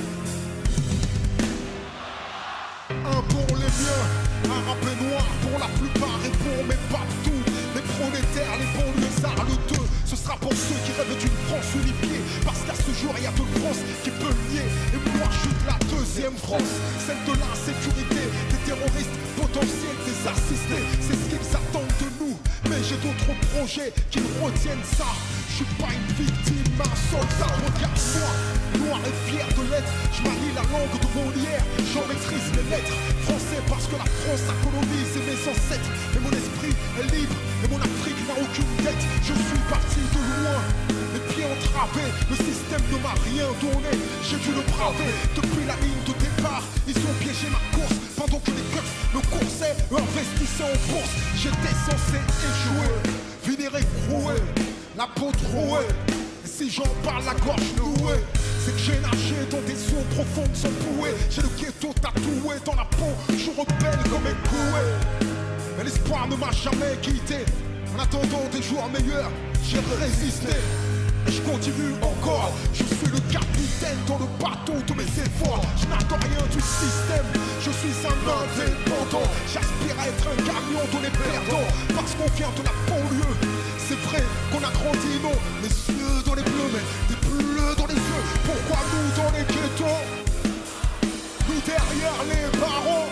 Un pour les miens, un rap noir pour la plupart et pour mes papetous. Les prolétaires, les banlieusards, le 2, ce sera pour ceux qui rêvent d'une France unifiée. Parce qu'à ce jour, il y a deux France qui peuvent nier. Et moi, je suis de la deuxième France, celle de l'insécurité, des terroristes potentiels, des assistés. C'est ce qu'ils attendent de nous. Mais j'ai d'autres projets qui me retiennent ça. Je suis pas une victime, un soldat. Regarde-moi, noir et fier de l'être. Je marie la langue de Molière, j'en maîtrise les lettres. Français parce que la France a colonisé mes ancêtres. Et mon esprit est libre, et mon Afrique n'a aucune dette. Je suis parti de loin, les pieds entravés. Le système ne m'a rien donné, j'ai dû le braver. Depuis la ligne de départ, ils ont piégé ma course. Pendant que les keufs me coursaient, investissaient en bourse. J'étais censé échouer, finir écroué, la peau trouée. Et si j'en parle la gorge nouée, c'est que j'ai nagé dans des eaux profondes sans bouée. J'ai le ghetto tatoué dans la peau, je rebelle comme écoué. Mais l'espoir ne m'a jamais quitté. En attendant des jours meilleurs, j'ai résisté. Et je continue encore, je suis le capitaine dans le bateau de mes efforts. Je n'attends rien du système, je suis un indépendant. J'aspire à être un gagnant dans les perdants. Parce qu'on vient de la banlieue, c'est vrai qu'on a grandi, non, les yeux dans les bleus, mais des bleus dans les yeux. Pourquoi nous dans les ghettos, nous derrière les barreaux?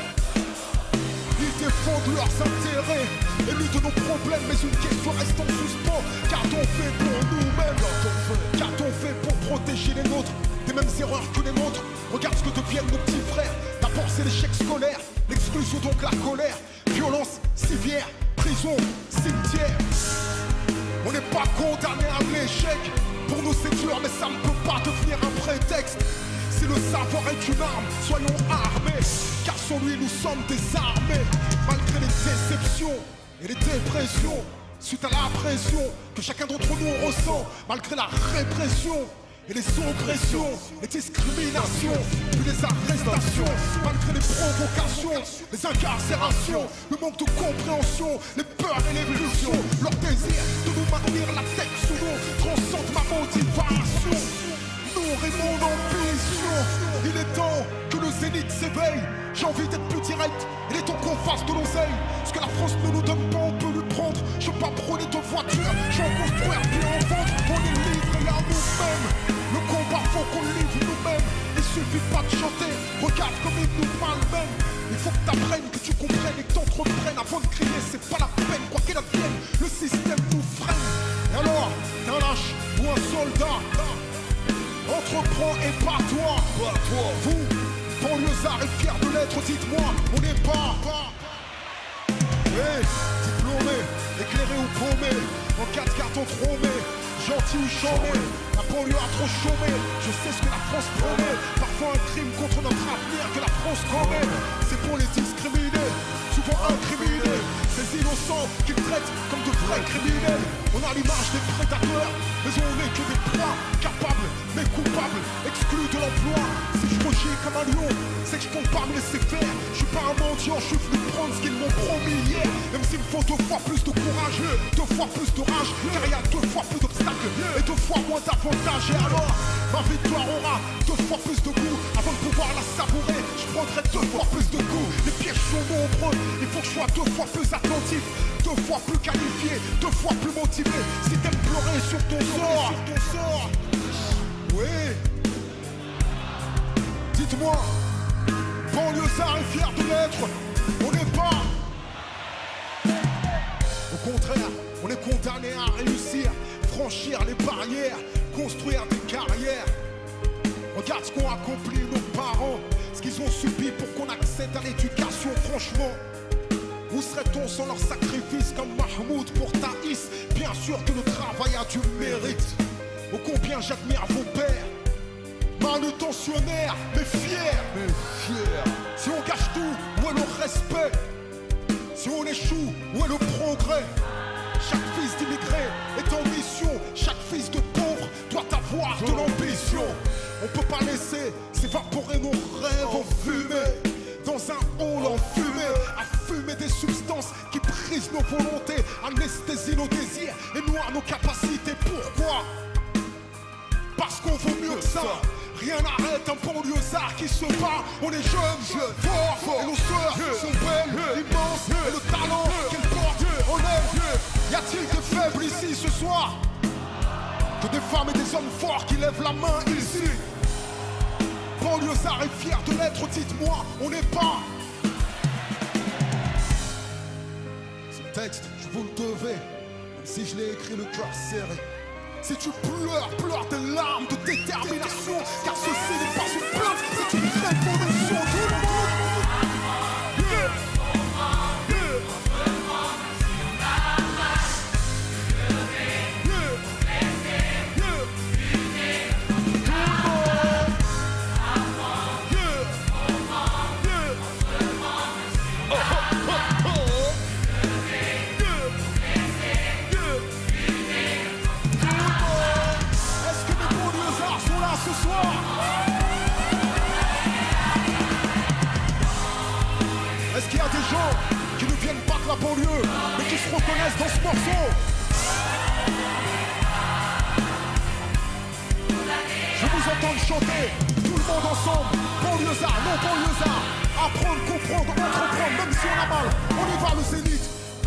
Ils défendent leurs intérêts, élus de nos problèmes, mais une question reste en suspens. Qu'a-t-on fait pour nous-mêmes? Qu'a-t-on fait pour protéger les nôtres des mêmes erreurs que les nôtres? Regarde ce que deviennent nos petits frères. D'abord c'est l'échec scolaire, l'exclusion donc la colère, violence, civière, prison, cimetière. On n'est pas condamné à l'échec. Pour nous c'est dur mais ça ne peut pas devenir un prétexte. Si le savoir est une arme, soyons armés. Car sans lui nous sommes désarmés. Malgré les déceptions et les dépressions, suite à la pression que chacun d'entre nous ressent. Malgré la répression et les oppressions, les discriminations, puis les arrestations. Malgré les provocations, les incarcérations, le manque de compréhension, les peurs et les pulsions. Leur désir de nous maintenir la tête sous l'eau transcende ma motivation. Et mon ambition. Il est temps que le zénith s'éveille. J'ai envie d'être plus direct. Il est temps qu'on fasse de l'oseille. Ce que la France ne nous donne pas, on peut lui prendre. Je veux pas prôner de voiture, je veux en construire puis en vendre. On est livré à nous-mêmes. Le combat faut qu'on le livre nous-mêmes. Il suffit pas de chanter, regarde comme il nous malmène. Il faut que t'apprennes, que tu comprennes et que t'entreprennes. Avant de crier, c'est pas la peine, quoi qu'il advienne. Le système nous freine. Et alors, t'es un lâche ou un soldat? Entreprends et pas toi. Vous, banlieusards et fiers de l'être, dites-moi, on n'est pas diplômé, éclairé ou paumé, en 4 cartons tromé, gentil ou chômé. La banlieue a trop chômé, je sais ce que la France promet. Parfois un crime contre notre avenir que la France commet. C'est pour les discriminer, souvent incriminés. Ces innocents qu'ils traitent comme de vrais criminels. On a l'image des prédateurs, mais on n'est que des proies. Capables, mais coupables, exclus de l'emploi. Si je rugis comme un lion, c'est que je compte pas me laisser faire. Je suis pas un mendiant, je suis venu prendre ce qu'ils m'ont promis hier. Même s'il me faut 2 fois plus de courage, 2 fois plus de rage, car il y a 2 fois plus d'obstacles et 2 fois moins d'avantages. Et alors, ma victoire aura 2 fois plus de goût. Avant de pouvoir la savourer, je prendrai 2 fois plus de coups. Les pièges sont nombreux, il faut que je sois 2 fois plus attentif, 2 fois plus qualifié, 2 fois plus motivé. Si t'aimes pleurer sur ton sort, oui. Dites-moi, banlieusard et fier de l'être, on n'est pas. Au contraire, on est condamné à réussir, franchir les barrières, construire des carrières. Regarde ce qu'ont accompli nos parents, ce qu'ils ont subi pour qu'on accède à l'éducation, franchement. Où serait-on sans leur sacrifice comme Mahmoud pour Thaïs? Bien sûr que le travail a du mérite. Ô combien j'admire vos pères, manutentionnaires, mais fiers. Si on gâche tout, où est le respect? Si on échoue, où est le progrès? Chaque fils d'immigré est en mission, chaque fils de pauvre doit avoir de l'ambition. On peut pas laisser s'évaporer nos rêves en fumée. Dans un hall enfumé, à fumer des substances qui brisent nos volontés, anesthésient nos désirs et noient nos capacités. Pourquoi? Parce qu'on vaut mieux que ça. Rien n'arrête un banlieusard qui se bat. On est jeunes, forts, et nos sœurs sont belles, immenses, et le talent qu'elles portent en elles. Y a-t-il des faibles ici ce soir? Que des femmes et des hommes forts qui lèvent la main ici. Banlieusard est fier de l'être, dites-moi, on n'est pas. Ce texte, je vous le devais, même si je l'ai écrit le cœur serré. Si tu pleures, pleure des larmes de détermination, car ceci n'est pas une plainte, c'est une révolution. Tout le monde. Ce soir, est-ce qu'il y a des gens qui ne viennent pas de la banlieue mais qui se reconnaissent dans ce morceau? Je vous entends chanter, tout le monde ensemble, banlieusard, non banlieusard, apprendre, comprendre, entreprendre, même si on a mal, on y va le zénith.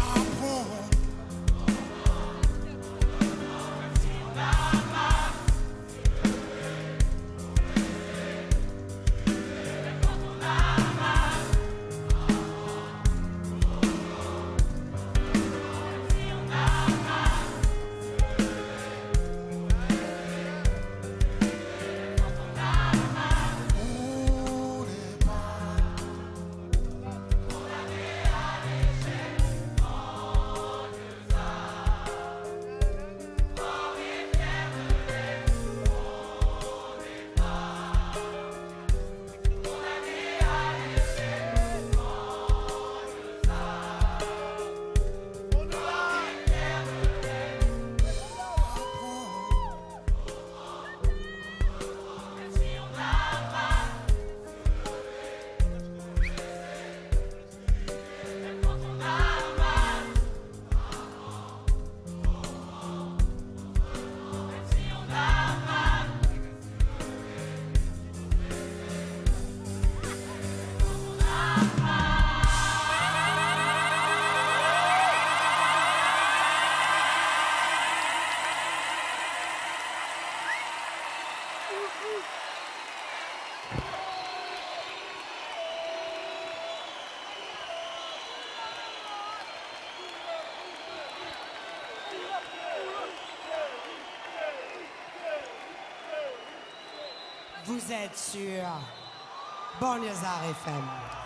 Vous êtes sur Banlieusard FM.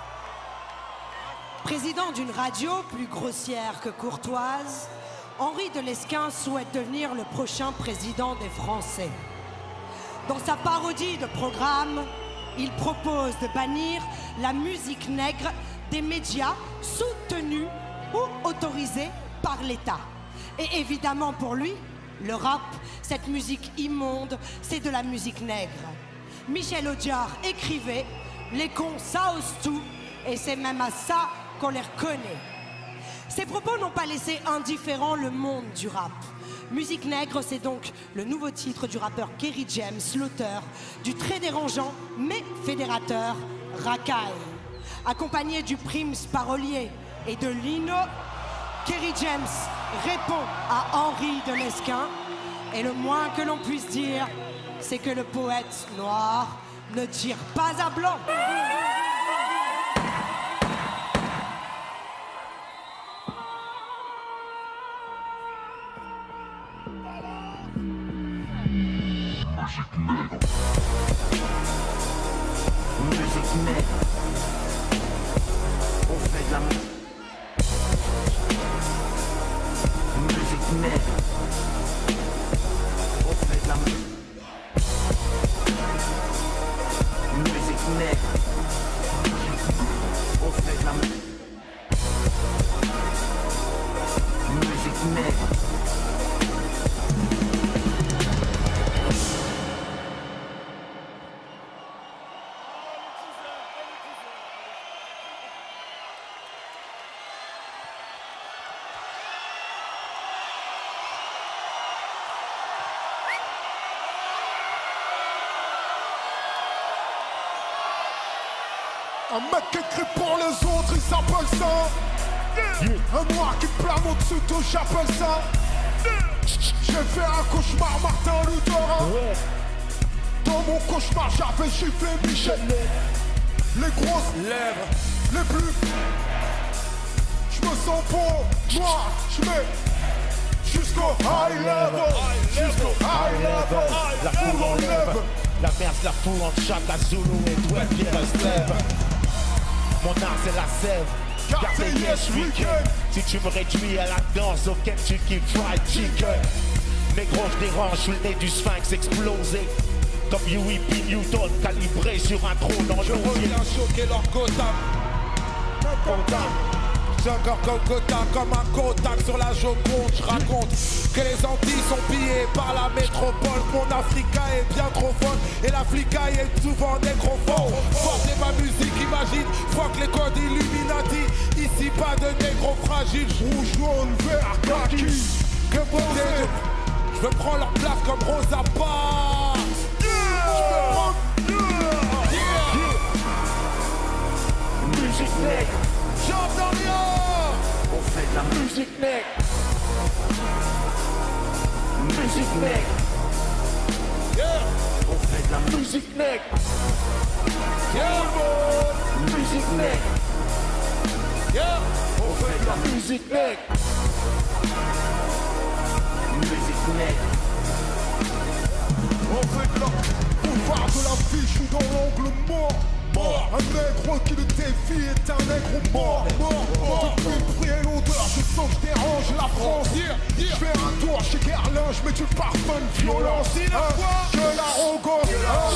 Président d'une radio plus grossière que courtoise, Henri de Lesquen souhaite devenir le prochain président des Français. Dans sa parodie de programme, il propose de bannir la musique nègre des médias soutenus ou autorisés par l'État. Et évidemment pour lui, le rap, cette musique immonde, c'est de la musique nègre. Michel Audiard écrivait « Les cons, ça ose tout » et c'est même à ça qu'on les reconnaît. Ces propos n'ont pas laissé indifférent le monde du rap. Musique nègre, c'est donc le nouveau titre du rappeur Kerry James, l'auteur du très dérangeant mais fédérateur Racaille. Accompagné du Prims parolier et de Lino, Kerry James répond à Henri de Lesquen et le moins que l'on puisse dire, c'est que le poète noir ne tire pas à blanc. Musique nègre. On fait de la musique nègre. On fait de la musique nègre. On fait de la musique nègre. Un mec qui écrit pour les autres, il s'appelle ça. Un noir qui plane au-dessus de j'appelle ça. J'ai fait un cauchemar, Martin Luther. Dans mon cauchemar, j'avais giflé Michel. Les grosses lèvres, les plus. J'me sens beau, moi, j'mets jusqu'au high level. Jusqu'au high level. La foule en lève. La merde la foule en Chaka Zulu et Dwayne qui se lève. Mon art c'est la sève. Gardez yes weekend. Si tu me réduis à la danse au Kentucky Fried Chicken. Négro je dérange, je suis le nez du sphinx explosé. Comme UEP Newton calibré sur un trône en Je reviens choquer leur Gotham. J'ai encore Golgotha comme un Kodak sur la Joconde. Je raconte que les Antilles sont pillées par la métropole. Mon Africa est bien trop folle et l'Africa est souvent négrophone. Force ma musique, imagine, fuck les codes Illuminati. Ici pas de négro fragile. Rouge, jaune, vert, kaki. Que beauté. Je veux prendre leur place comme Rosa Parks. Musique nègre. J'entends rien. On fait de la musique nègre. Musique nègre. Yeah. On fait de la musique nègre. Yeah. Musique nègre. Yeah. On fait de la musique nègre. Musique nègre. On fait de la boulevard de la vie, je suis dans l'angle mort. Un nègre qui le défie est un nègre mort. Depuis le bruit et l'odeur, je sens que je dérange la France. Je fais un tour chez Guerlain, je mets du parfum de violence. Que l'arrogance.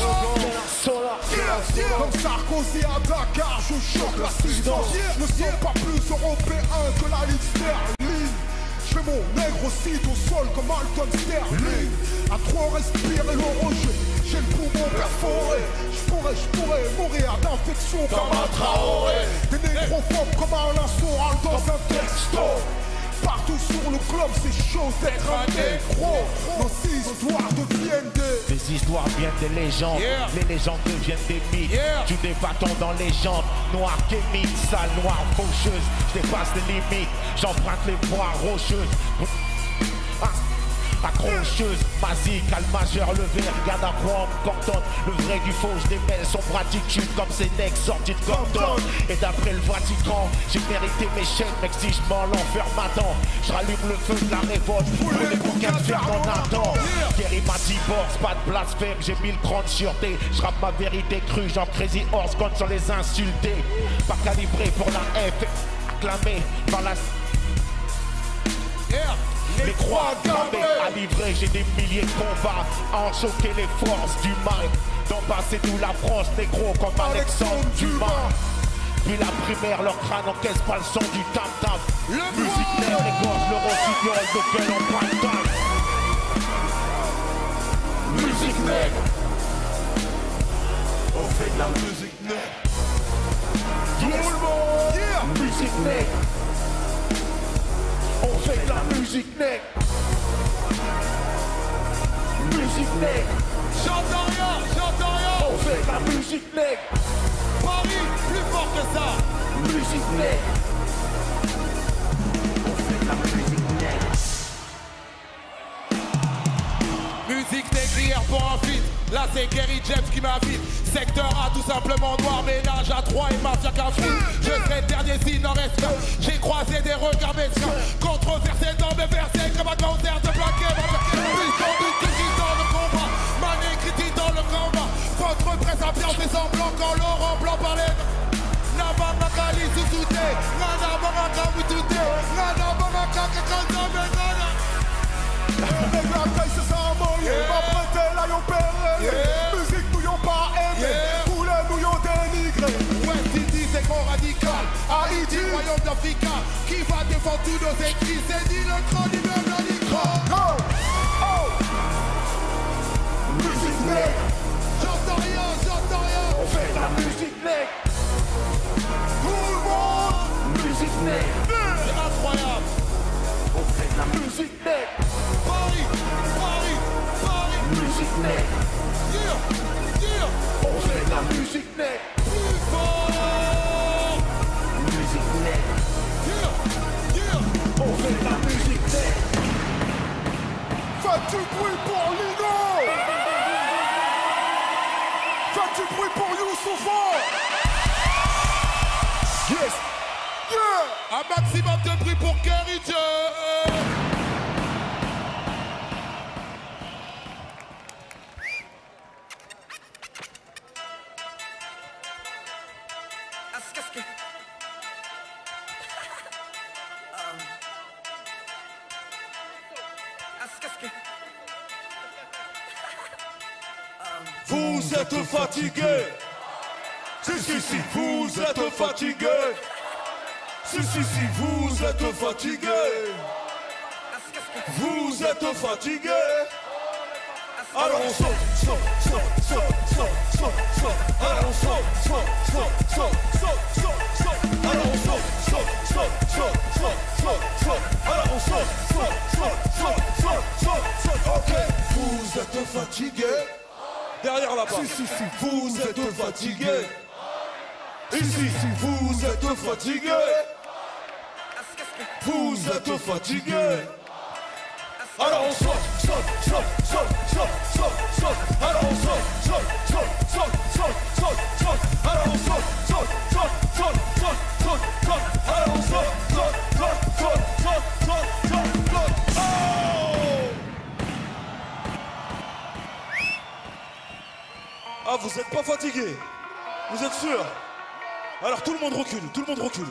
Comme Sarkozy à Dakar, je choque l'assistance. Je me sens pas plus européen que la liste sterling. Je fais mon nègre aussi au sol comme Alton Sterling. À trop respirer le rocher, j'ai le poumon perforé. Je pourrais mourir d'infection comme un Traoré. Des négrophobes comme un linceau dans un texto. Partout sur le globe c'est chaud d'être un négro. Nos histoires deviennent des histoires viennent des légendes. Les légendes deviennent des mythes. Tu débattons dans les jambes. Noir kémite, sale, noire, faucheuse. Je dépasse les limites, j'emprunte les voies rocheuses. Accrocheuse, Mazie, calme majeur, le verre, garde à quoi on me coordonne. Le vrai du faux, je démêle son gratitude comme ses necks sortis de Gordon. Et d'après le Vatican, j'ai mérité mes chaînes, mec, si je m'en l'enfer m'attend. Je rallume le feu de la révolte, brûle les bouquins de fer mon attend. Kerry m'a divorce, pas de blasphème, j'ai 1030 sûreté. Je rappe ma vérité crue, genre Crazy Horse, compte sur les insultés. Pas calibré pour la F, acclamé par la... Les croix gammées à livrer, j'ai des milliers de combats à en choquer les forces du mal. D'en passer tout la France, négro comme Alexandre Dumas. Puis la primaire, leur crâne encaisse pas le son du tam-tam. Musique nègre, les gorges, le rossignol, de gueule en prime time. Musique nègre. On fait de la musique nègre. Tout le monde, musique nègre. On fait de la musique nègre. Musique nègre. J'entends rien, j'entends rien. On fait de la musique nègre. Paris, plus fort que ça. Musique nègre. On fait de la musique nègre. Musique négrière pour un feat. Là c'est Kerry James qui m'invite. Secteur A tout simplement noir, ménage à 3 et mafia qu'un fou. Je serai le dernier s'il n'en reste qu'un. J'ai croisé des regards mesquins, controversés dans mes versets comme un concert de plaquet. Plus critique dans le combat, mané critique dans le combat. Votre presse à bien fait semblant quand Laurent Blanc parlait. Naba Makali sous-souté, Nana Baraka Moutouté, Nana Baraka Kakazame, Nana. La taille c'est ça moyen, ma prêté là y'ont perdu. Musique nous y'ont pas aimé, poulet nous y'ont dénigré. West City c'est grand radical, Haïti, royaume d'Africa. Qui va défendre tous nos écrits, c'est dit le grand du même l'Alicron. Musique nègre. J'entends rien, j'entends rien. On fait de la musique nègre. Tout le monde. Musique nègre. C'est incroyable. On fait de la musique nègre. Paris, Paris, Paris. Musique nègre. Yeah, yeah. On fait de la musique nègre. Plus fort. Faites du bruit pour Lino. Faites du bruit pour Youssoufo. Yes. Yeah. Un maximum de bruit pour Kerry Dieu. Vous êtes fatigué. Si, vous êtes fatigué. Si, vous êtes fatigué. Vous êtes fatigué. Alors on saute. Alors on saute. Alors on saute. Ok, vous êtes fatigué. Derrière là-bas. Si, vous êtes fatigué. Ici, vous êtes fatigué. Vous êtes fatigué. Alors on saute. Alors on saute. Alors on saute. Alors on Ah, vous êtes pas fatigué? Vous êtes sûr? Alors tout le monde recule. Tout le monde.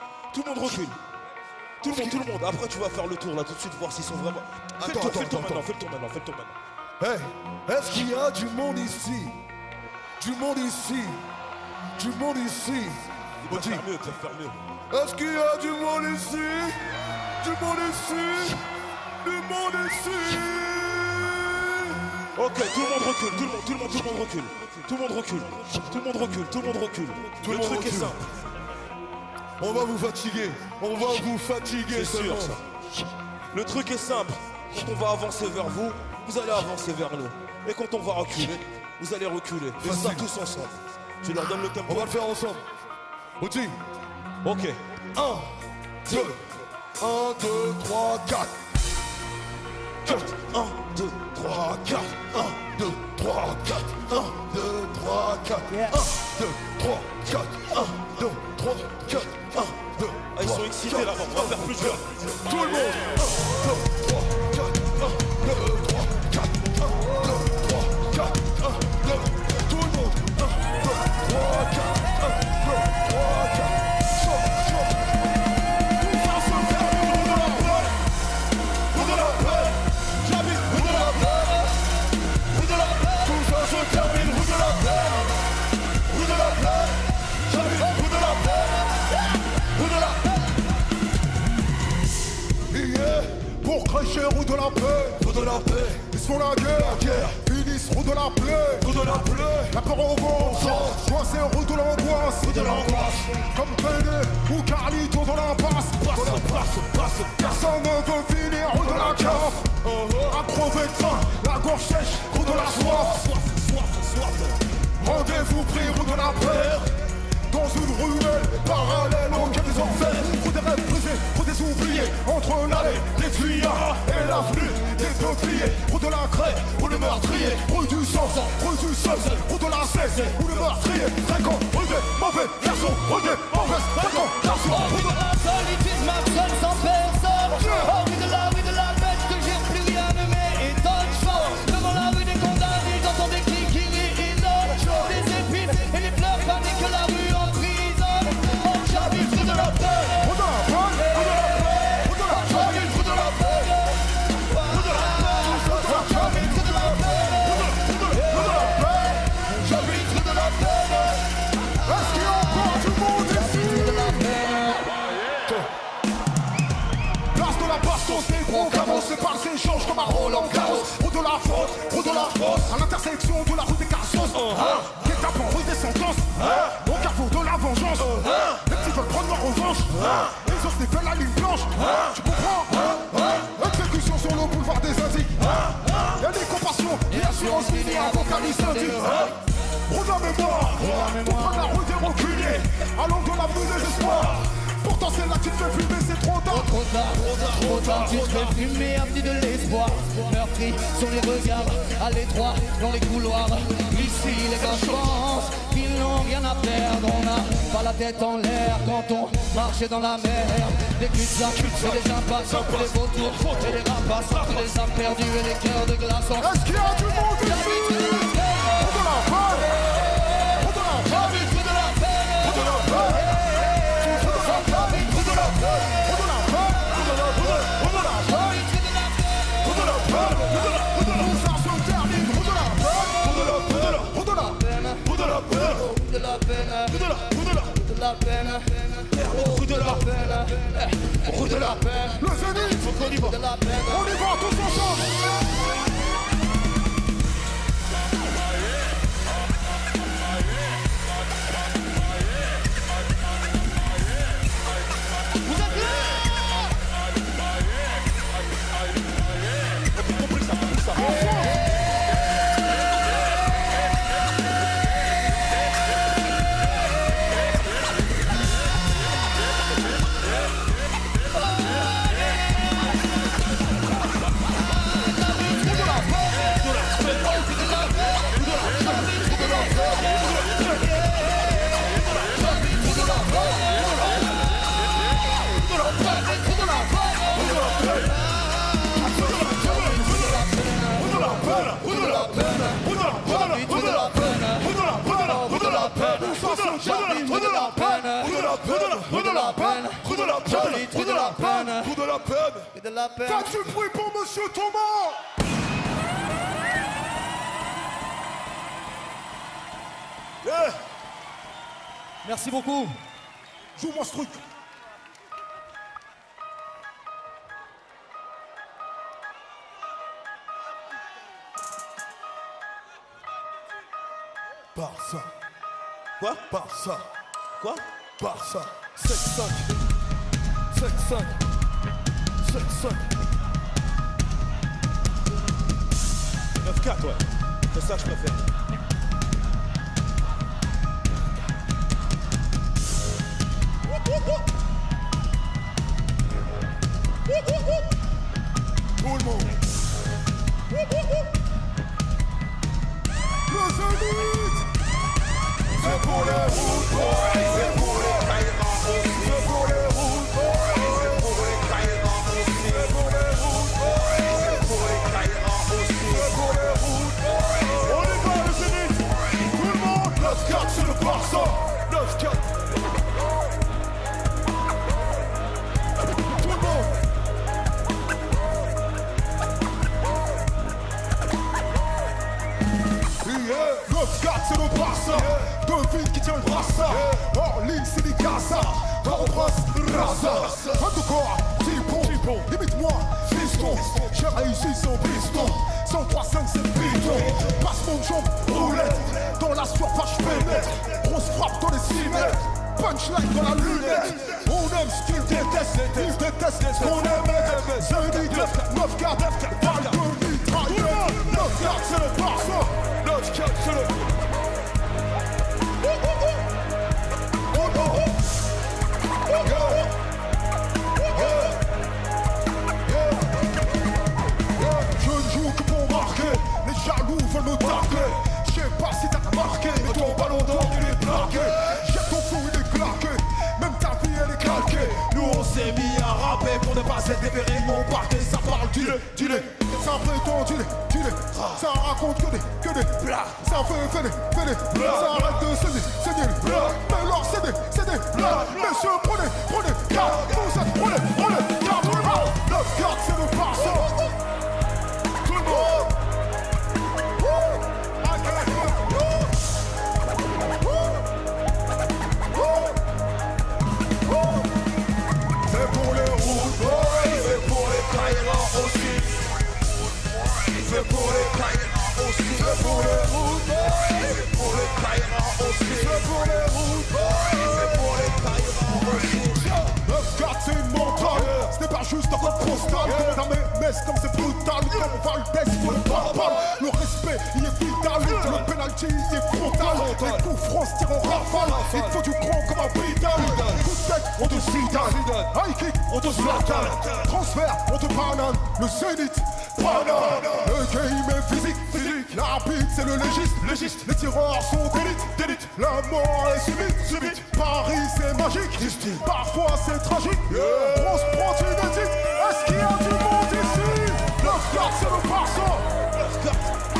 Après tu vas faire le tour là tout de suite, voir s'ils sont vraiment... Fais le tour maintenant. Hey, est-ce qu'il y a du monde ici? Du monde ici. Il peut faire mieux. Est-ce qu'il y a du monde ici? Ok, tout le monde recule. Le truc est simple. On va vous fatiguer. C'est sûr ça. Le truc est simple. Quand on va avancer vers vous, vous allez avancer vers nous. Et quand on va reculer, vous allez reculer. Et ça tous ensemble. Tu leur donnes le tempo. On va le faire ensemble. Oti. Ok. 1, 2, 3, 4. 1, 2, 3, 4. 1, 2, 3, 4. 1, 2, 3, 4. 1, 2, 3, 4. 1, 2, 3, 4. 1, 2, ah, ils sont excités là-bas, on va faire plusieurs. Tout le monde. 1, 2, 3, 4. 1, 2, 3, 4. 1, 2, 3, 4. 1, 2, tout le monde. 1, 2, 3, 4. 1, 2, 3, 4. Pour crècher, roue de la paix, ils se font la guerre, finissent, roue de la plaie, la peur au ventre, coincé, roue de l'angoisse, comme Pédé ou Carlito dans l'impasse, personne ne veut finir, roue de la cave, accroché de faim, la gorge sèche, roue de la soif, rendez-vous pris, roue de la paix. Dans une ruelle parallèle au quai des enfers, roue des rêves brisés, roue des oubliés, entre l'allée des tuyards et l'avenue des peupliers, roue de la craie, roue le meurtrier, roue du sang, roue du seul, roue de la cesse, roue le meurtrier, 50, roue des mauvais garçons, roue des mauvaises fréquentations, roue de la solitude, ma seule sans personne, oh oui de la bête que j'ai plus rien aimé et tant de choses, devant la rue des condamnés, j'entends des cris qui résonnent, des épines et des pleurs paniques que la rue j'habite de la paix. Est-ce qu'il y a encore du monde ici? Place de la bastos, des gros cabos, c'est par les échanges comme un Roland Garros. Roue de la fosse, à l'intersection de la rue des Carsos. Étape en rue des sentences, au carrefour de la vengeance. Les petits veulent prendre leur revanche, ils osent défaire la ligne blanche. Tu comprends? Exécution sur le boulevard des Indiques. Y'a des compassions, et assurance finie, un vocaliste indique. Roue de la mémoire, pour prendre la rue des reculés, à l'angle de l'avenue des espoirs. Pourtant celle-là tu te fais fumer, c'est trop tard. Trop tard, tu te fais fumer, avenue de l'espoir. Meurtri sur les regards, à l'étroit, dans les couloirs. Ici les gosses pensent qu'ils n'ont rien à perdre. On n'a pas la tête en l'air quand on marche dans la mer. Des cul-de-sac, et des impasses, les vautours, et les rapaces, les âmes perdues et les cœurs de glace. Est-ce qu'il y a du monde ici? On de la balle. On de la balle. On de la balle. On de la balle. On de la balle. On de la balle. On de la balle. On de la balle. On de la balle. Tout ça se termine. On de la balle. On de la balle. On de la peine. On de la peine. On de la peine. On de la peine. Roue de la peine. Roue de la peine. Le Zénith. On y va. On y va tous ensemble. Faites du bruit pour Monsieur Thomas. Yeah. Merci beaucoup. Joue-moi ce truc. Barça. Quoi? Barça. Quoi? Barça. 7-5. 7-5. 7-5. 9-4, ouais. C'est ça que je préfère. Tout le monde. Le Zénith. C'est pour les routes, boys. C'est pour les caïras aussi. C'est pour les routes, boys. C'est pour les caïras aussi. C'est pour les routes, boys. C'est pour les caïras aussi. C'est pour les routes, boys. On y va, le Zénith. Tout le monde. 9-4, c'est le Barça. 9-4. Tout le monde. Yeah. 9-4, c'est le Barça. Deux villes qui tiennent le Barça. Orly, c'est les Gaza. Port-au-Prince, Raza. Fin de corps, Tipon. Limite-moi, fiston. J'ai réussi sans piston. 103.5, c'est le piton. Passe mon jambe, roulette. Dans la surface, je pénètre. Grosse frappe dans les 6 mètres. Punchline dans la lunette. On aime ce qu'ils détestent. Ils détestent ce qu'on aime. Zénith, 9-4, balle de mitraillette. 9-4, c'est le Barça. 9-4, c'est le... Je ne joue que pour marquer. Les jaloux veulent me tacler. Je sais pas si t'as remarqué, mais ton ballon d'or il est plaqué. Jette ton fou, il est claqué. Même ta vie elle est calquée. Nous on s'est mis à rapper pour ne pas être déverré. Mon parquet ça parle du lait. Ça prétend du lait. Ça raconte que des plats. Ça fait des plats. Ça arrête de saigner les plats. Mais alors c'est des plats. Messieurs prenez garde. Vous êtes prenez garde. Tout le monde. 9-4 c'est le Barça. Tout le monde. C'est pour les routes, boys. C'est pour les caïras aussi. C'est pour les caïras aussi. C'est pour les routes, boys. C'est pour les caïras aussi. C'est pour les routes, boys. C'est pour les caïras aussi. 9-4 c'est une montagne. Ce n'est pas juste un code postal. Dans mes messes comme c'est brutal. Comme Valdez pour le pare-balles. Le respect il est vital. Le pénal multi-type frontal. Les coups France tirent en rafale. Il te faut du grand comme un pédale. Coup de tête, on te Zidane. High kick, on te Zlatan. Transfert, on te banane. Le Zénith, banane. Le game est physique. L'arbitre c'est le légiste. Les tireurs sont d'élite. La mort est subite. Paris c'est magique. Parfois c'est tragique. On se prend une éthique. Est-ce qu'il y a du monde ici? 9-4 c'est le Barça. 9-4.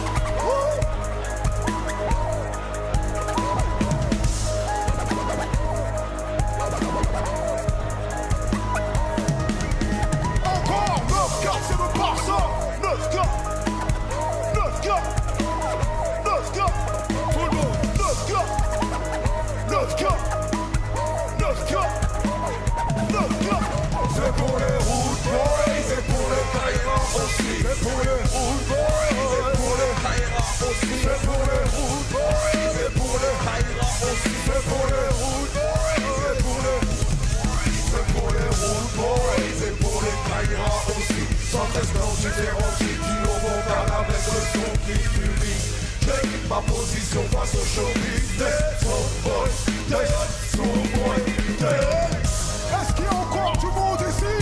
Encore 9-4 c'est le Barça. 9-4. 9-4. 9-4. Tout le monde. 9-4. 9-4. 9-4. 9-4. C'est pour les road boys, c'est pour les Caïras aussi. C'est pour les road boys, c'est pour les Caïras aussi. C'est pour les road boys, c'est pour les Caïras aussi. C'est pour les road boys, c'est pour les... C'est pour les road boys, c'est pour les Caïras aussi. 113 ans différents, j'ai du haut montal avec le son qui publie. J'équipe ma position face au show business. Son boy, son boy, Est-ce qu'il y a encore du monde ici?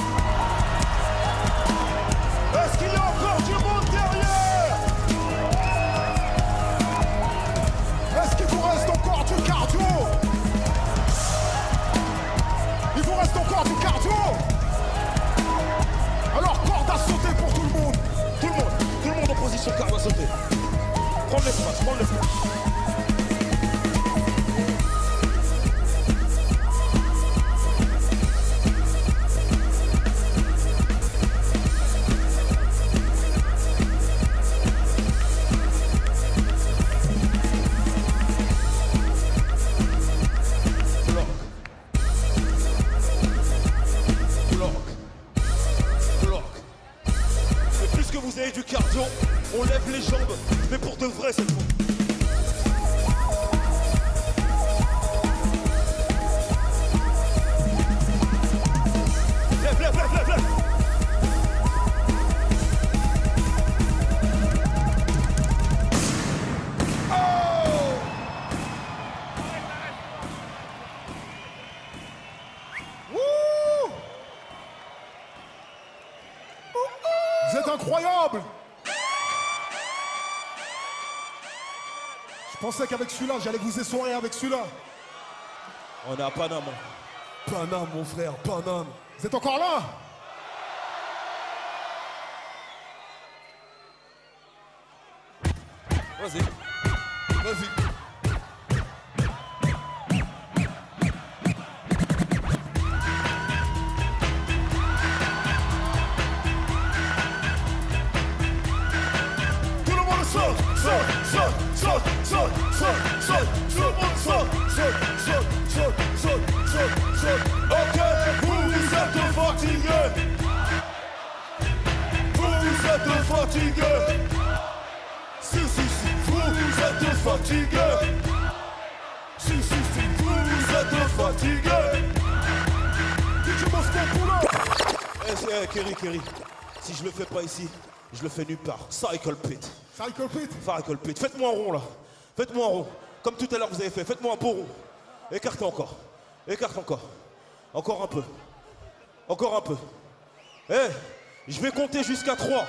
Est-ce qu'il y a encore du monde derrière? Est-ce qu'il vous reste encore du cardio? Il vous reste encore du cardio? Alors corde à sauter pour tout le monde. Tout le monde en position corde à sauter. Prends l'espace, prends l'espace. Du cardio, on lève les jambes, mais pour de vrai cette fois. Lève. Vous êtes incroyables! Je pensais qu'avec celui-là, j'allais vous essorer avec celui-là. On est à Paname. Paname, mon frère, Paname. Vous êtes encore là? Vas-y. Ok, vous êtes fatigués. Vous êtes fatigués. Si, vous êtes fatigués. Si, vous êtes fatigués. DJ Moscow Poula. Kerry, si je le fais pas ici, je le fais nulle part. Cycle Pit. Faites-moi un rond là. Faites-moi un rond. Comme tout à l'heure vous avez fait. Faites-moi un beau rond. Écarte encore. Encore un peu. Je vais compter jusqu'à 3.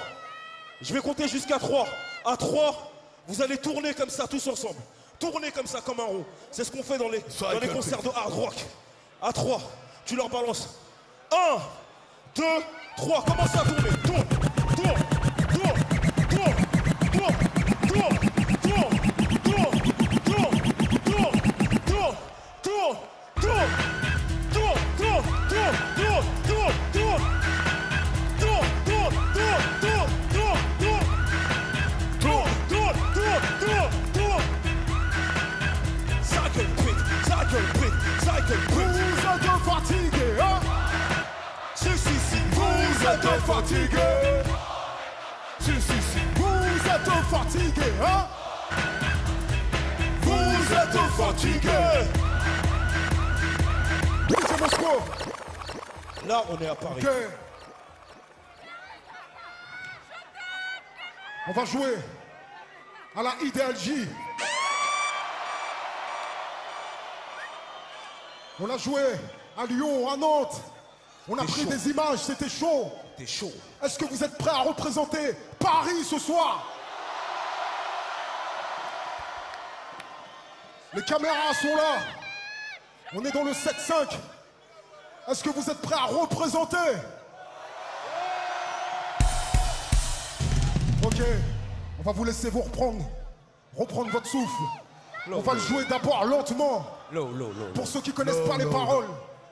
À 3, vous allez tourner comme ça tous ensemble. Tourner comme ça, comme un rond. C'est ce qu'on fait dans les concerts de hard rock. À 3, tu leur balances. 1, 2, 3. Commence à tourner. Tourne. Fatigué. Si, vous êtes fatigué, hein? Vous êtes fatigué. DJ Moscow. Là, on est à Paris. Ok. On va jouer. à la Ideal J. On a joué à Lyon, à Nantes. On a pris des images, c'était chaud. C'était chaud. Est-ce que vous êtes prêts à représenter Paris ce soir? Les caméras sont là. On est dans le 7-5. Est-ce que vous êtes prêts à représenter? Ok, on va vous laisser vous reprendre votre souffle. On va le jouer d'abord lentement. Pour ceux qui connaissent pas les paroles.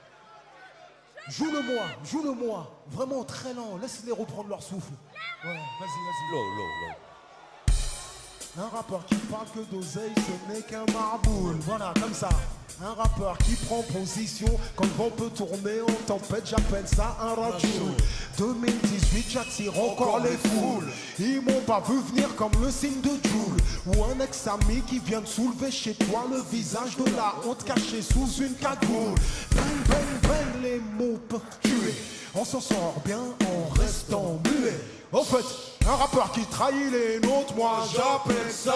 Joue-le-moi. Vraiment très lent. Laisse-les reprendre leur souffle. Ouais, vas-y. Un rappeur qui parle que d'oseille, ce n'est qu'un marboule. Voilà, comme ça. Un rappeur qui prend position quand le vent peut tourner en tempête, j'appelle ça un radio. 2018, j'attire encore les foules. Ils m'ont pas vu venir comme le signe de Joule. Ou un ex-ami qui vient de soulever chez toi le visage de la honte caché sous une cagoule. Bang, bang, bang, les mots peuvent tuer. On s'en sort bien en restant muet. Au fait, un rappeur qui trahit les nôtres, moi j'appelle ça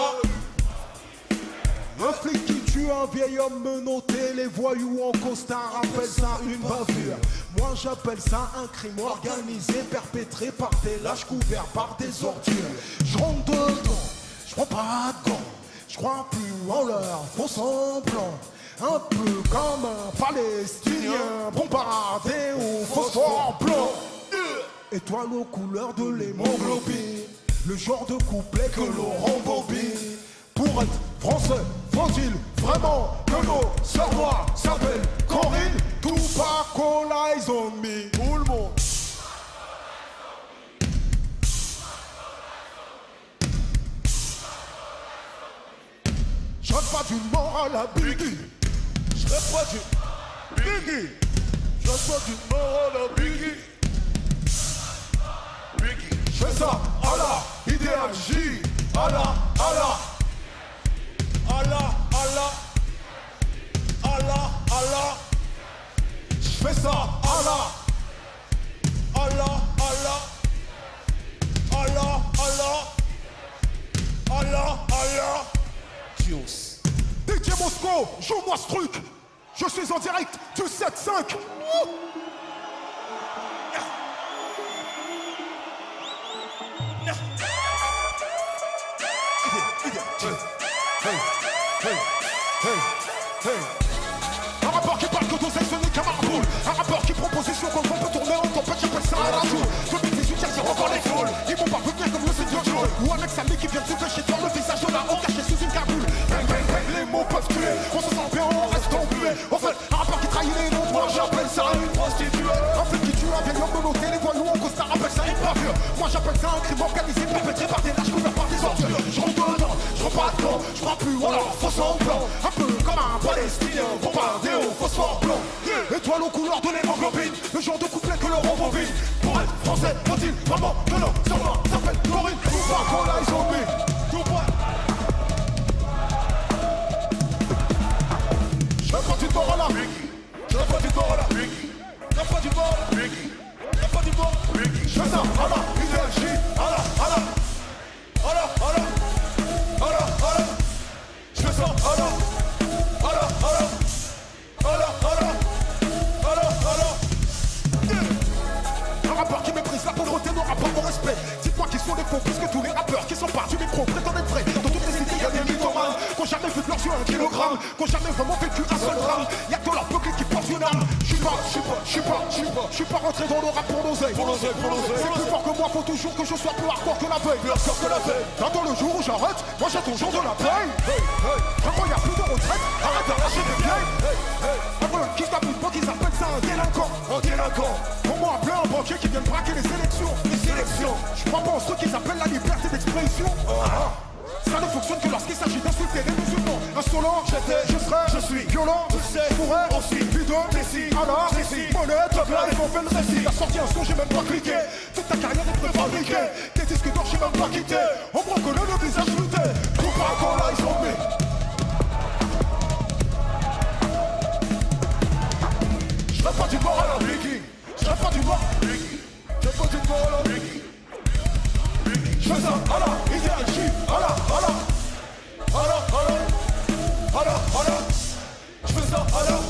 un flic qui tue un vieil homme menotté, les voyous en costard appellent ça une bavure. Moi j'appelle ça un crime organisé, perpétré par des lâches couverts par des ordures. Je rentre dedans, je prends pas de gants, je crois plus en leur faux semblant. Un peu comme un Palestinien bombardé au phosphore blanc. Étoile aux couleurs de l'hémoglobine, le genre de couplet que l'on rembobine. Pour être français, faut-il vraiment que nos sœurs noires s'appellent Corinne? Tupac, all eyes on me. Tout le monde. Je rêve pas d'une mort à la Biggie. Je rêve pas d'une Biggie. Je rêve pas d'une mort à la Biggie. Je fais ça à la Ideal J. À la je fais ça à la Dios. DJ Mosco, joue-moi ce truc. Je suis en direct du 7-5. Un rappeur qui parle que d'oseille, ce n'est qu'un marboule. Un rappeur qui prend position quand on peut tourner en tempête, j'appelle ça un radio. 2018, j'attire encore les foules. Ils m'ont pas vu venir comme le signe de Joule. Ou un ex-ami qui vient de soulever chez toi le visage de la honte caché sous une cagoule. Bang, bang, bang, les mots peuvent tuer. On se sent bien, on reste muet. En fait, un rappeur qui trahit les noms, moi j'appelle ça une prostituée. Un flic qui tue un vieil homme menotté, les voyous en costard appelle ça une bavure. Moi j'appelle ça un crime organisé, perpétré par des lâches couverts par des ordures. Je rentre dedans, je prends pas de gants, je crois plus en leur faux semblant. Un peu comme un Palestinien bombardé au phosphore blanc. Étoile aux couleurs de l'hémoglobine, le genre de couplet que l'on rembobine. Pour être français, faut-il vraiment que l'on s'appelle Corinne? Tupac, all eyes on me. Tupac. Je veux pas du bord à la je veux pas du bord à la je veux pas du bord à la je veux pas du bord. Je fais ça à la Ideal J. Je fais ça à la un rappeur qui méprise la pauvreté n'aura pas mon respect. Dites-moi qui sont les faux, puisque tous les rappeurs qui sont pas du micro prétendent être vrais. Dans toutes les cités, y'a des mythomanes qu'ont jamais vu de leurs yeux un kilogramme, qu'ont jamais vraiment vécu un seul drame. Y'a que leur peuple qui porte une arme. Je suis pas rentré dans le rap pour l'oseille. C'est plus fort que moi, faut toujours que je sois plus hardcore que la veille. Dans le jour où j'arrête, moi j'ai toujours de la paye. Vraiment y'a plus de retraite, arrête de lâcher des vieilles. Qui t'appuie pas qu'ils appellent ça un délinquant. Comment appeler un banquier qui vient de braquer les élections? Je crois pas en ceux qu'ils appellent la liberté d'expression. Ça ne fonctionne que lorsqu'il s'agit d'insulter les musulmans. Insolent, je serai, je suis violent, je pourrais aussi bidon, à la monnaie, top là, ils m'ont fait le récit. T'as sorti un son, j'ai même pas cliqué. Toute ta carrière est préfabriquée. Tes disques d'or, j'ai même pas quitté. On me reconnaît le visage flouté. Tout pas encore là, ils ont mis. Je veux pas du bord à la Biggie. Je veux pas du bord. Je veux pas du bord à la Biggie. Je fais ça à la Ideal J. Je fais ça, alors.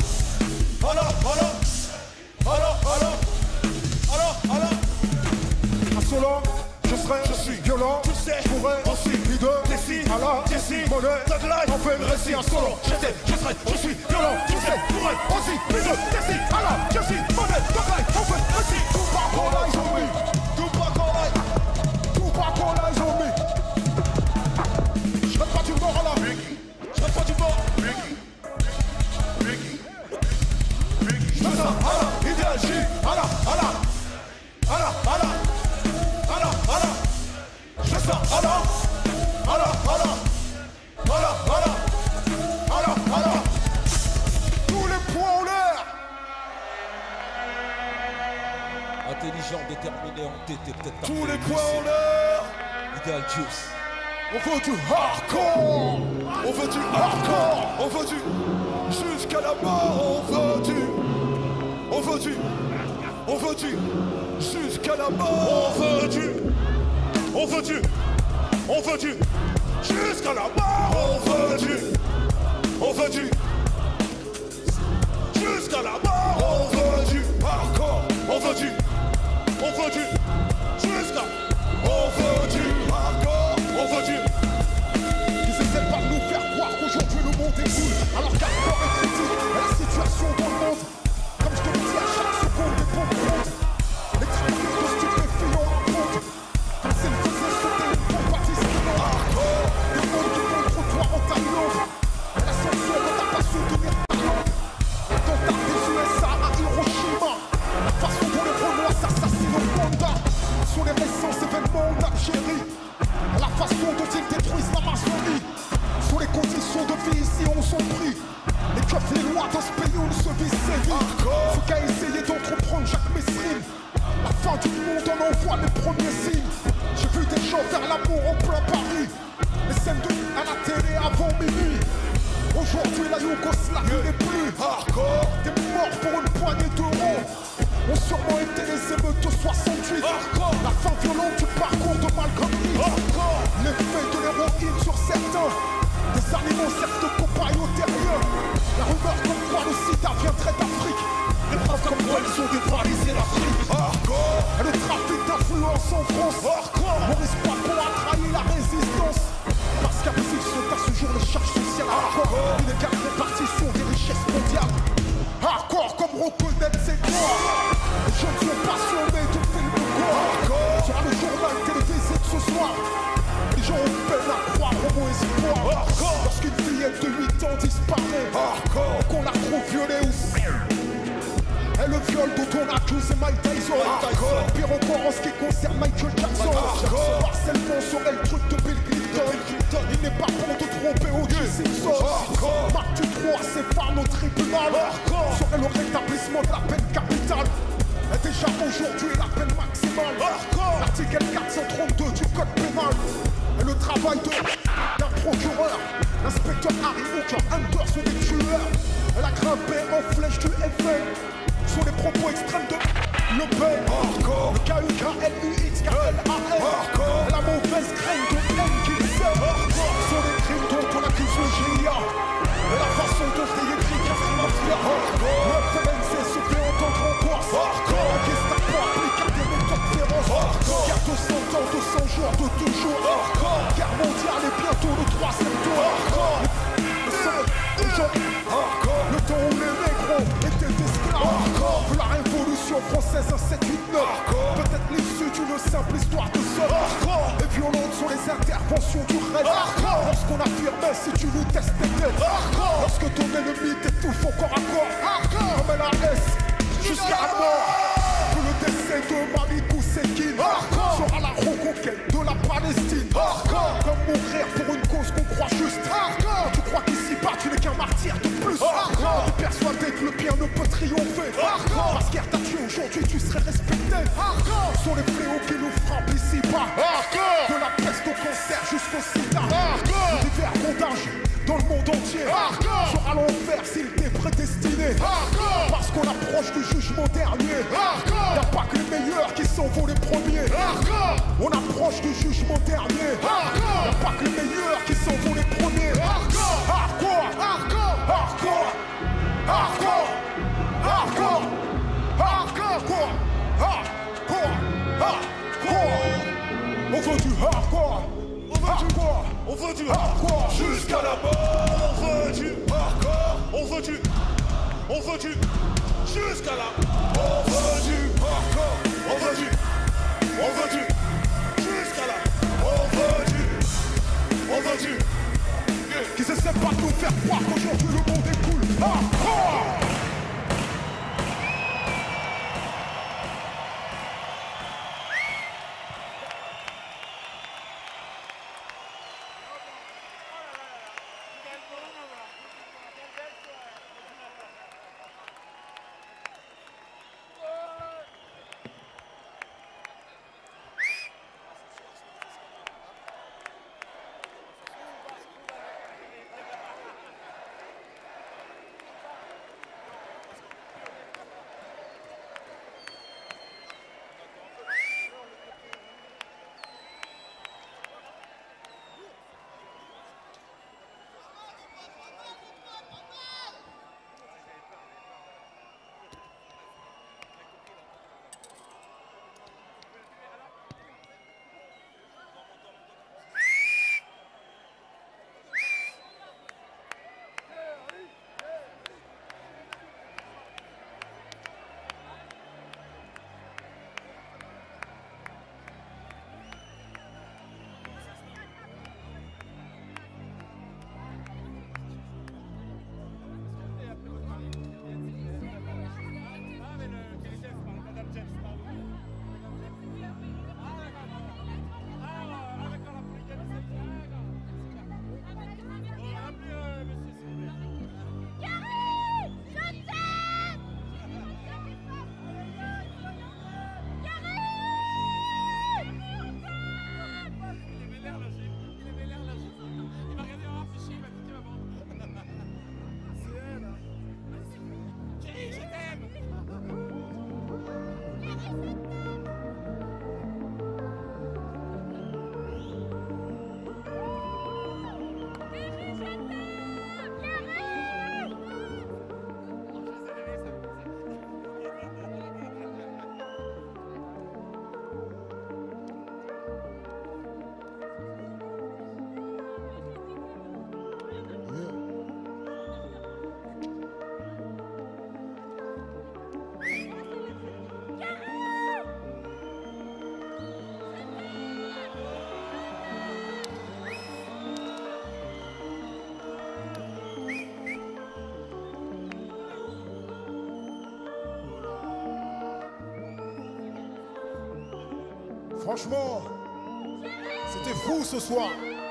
Insolent, je suis violent, tu sais, je pourrais aussi leader, Jessie, monnaie, on fait le récit insolent, je suis violent, tu sais, je pourrais aussi leader, Jessie, monnaie, on fait le récit, tout pas qu'on l'aille, je reste pas du mort à la je reste pas du mort, je fais ça, idéal J, je fais ça, tous les points en l'air. Intelligent, déterminé, entêté, peut-être. Tous les points en l'air. Ideal Juice. On veut du hardcore. On veut du hardcore. On veut du jusqu'à la mort. On veut du jusqu'à la mort. On veut du jusqu'à la mort. On veut du jusqu'à la mort. On veut du hardcore. On veut du jusqu'à. On veut du hardcore. On veut du. Ils essaient pas de nous faire croire qu'aujourd'hui le monde est cool. Alors qu'hardcore est critique à la situation dans le monde. Comme je te le dis à chaque seconde, des pompes comptent. Les trafics de stupéfiants racontent. Comme s'ils faisaient sauter une pompe à discipline. Hardcore. Des mondes qui font le trottoir en Thaïlande. Et la sanction quand t'as pas su tenir ta langue. Attentat des USA à Hiroshima. La façon dont les Renois s'assassinent au Rwanda. Sur les récents événements en Algérie. La façon dont ils détruisent l'Amazonie. Sur les conditions de vie ici on s'en prie. Les keufs, les lois dans ce pays où ne se vit séville. Ce qu'a essayé d'entreprendre Jacques Messrine. La fin du monde en envoie les premiers signes. J'ai vu des gens faire l'amour en plein Paris. Les scènes de à la télé avant minuit. Aujourd'hui la Yougoslavie n'est plus hardcore. Des morts pour une poignée d'euros ont sûrement été les émeutes de 68. La fin violente du parcours de Malcolm X. L'effet de l'héroïne sur certains. Des animaux servent de copains au terrien. La rumeur comme quoi le sida viendrait d'Afrique. Les preuves comme quoi ils ont dévalisé l'Afrique. Et le trafic d'influence en France. Maurice Papon a trahi la résistance. Parce qu'abusifs sont à ce jour les charges sociales. Inégale répartition des richesses mondiales. Hardcore comme reconnaître ses quoi. Les jeunes sont passionnés de films de gore. Sur le journal télévisé de ce soir. Les gens ont peine à croire au mot espoir. Lorsqu'une fillette de 8 ans disparaît. Qu'on l'a trop violée ou et le viol dont on accuse Mike Tyson. Pire encore en ce qui concerne Michael Jackson. Harcèlement serait le truc de Bill Clinton. Il n'est pas bon de tromper O.J. Simpson. Marc Dutroux à ses femmes au tribunal. Serait le rétablissement de la peine capitale. Et déjà aujourd'hui la peine maximale. L'article 432 du code pénal. Et le travail d'un procureur. L'inspecteur Harry Hooker, Hunter sont des tueurs. Elle a grimpé en flèche du FN. Sur les propos extrêmes de Le Pen. Le K-U-K-L-U-X-K-L-A-N. La mauvaise graine de haine qu'il sait. Sur les crimes dont on accuse le GIA. Et la façon dont est écrit Catherine Oscar. Le FLNC se fait entendre en Corse. La Gestapo applique à des méthodes féroces. Guerre de 100 ans, de 100 jours, de toujours. Guerre mondiale et bientôt le 3e tour. Le temps où les négros étaient esclaves. La révolution française en 7-8-9. Peut-être l'issue d'une simple histoire de sort. Et violentes sont les interventions du rêve. Lorsqu'on affirmait si tu nous testes tes têtes. Lorsque ton ennemi t'étouffe au corps à corps. Comme LAS jusqu'à la mort. Pour le décès de Malikou Sekine sera la reconquête de la Palestine. Comme mourir pour une cause qu'on croit juste. Tu crois qu'ici-bas tu n'es qu'un martyr de plus. Tu es persuadé que le bien ne peut triompher. Parce qu'hier t'as tué, aujourd'hui tu serais respecté. Ce sont les fléaux qui nous frappent ici-bas. De la peste au cancer jusqu'au sida. Le divers mondage dans le monde entier sera l'enfer s'il t'est prédestiné. Parce qu'on approche du jugement dernier. Y'a pas que les meilleurs qui s'en vont les premiers. On approche du jugement dernier. Y'a pas que les meilleurs qui s'en vont les premiers. Hardcore, veut du jusqu'à là. On veut du hardcore, on veut du jusqu'à là. On veut du qui se sait pas nous faire croire qu'aujourd'hui le monde est cool. Hardcore. Franchement, c'était fou ce soir.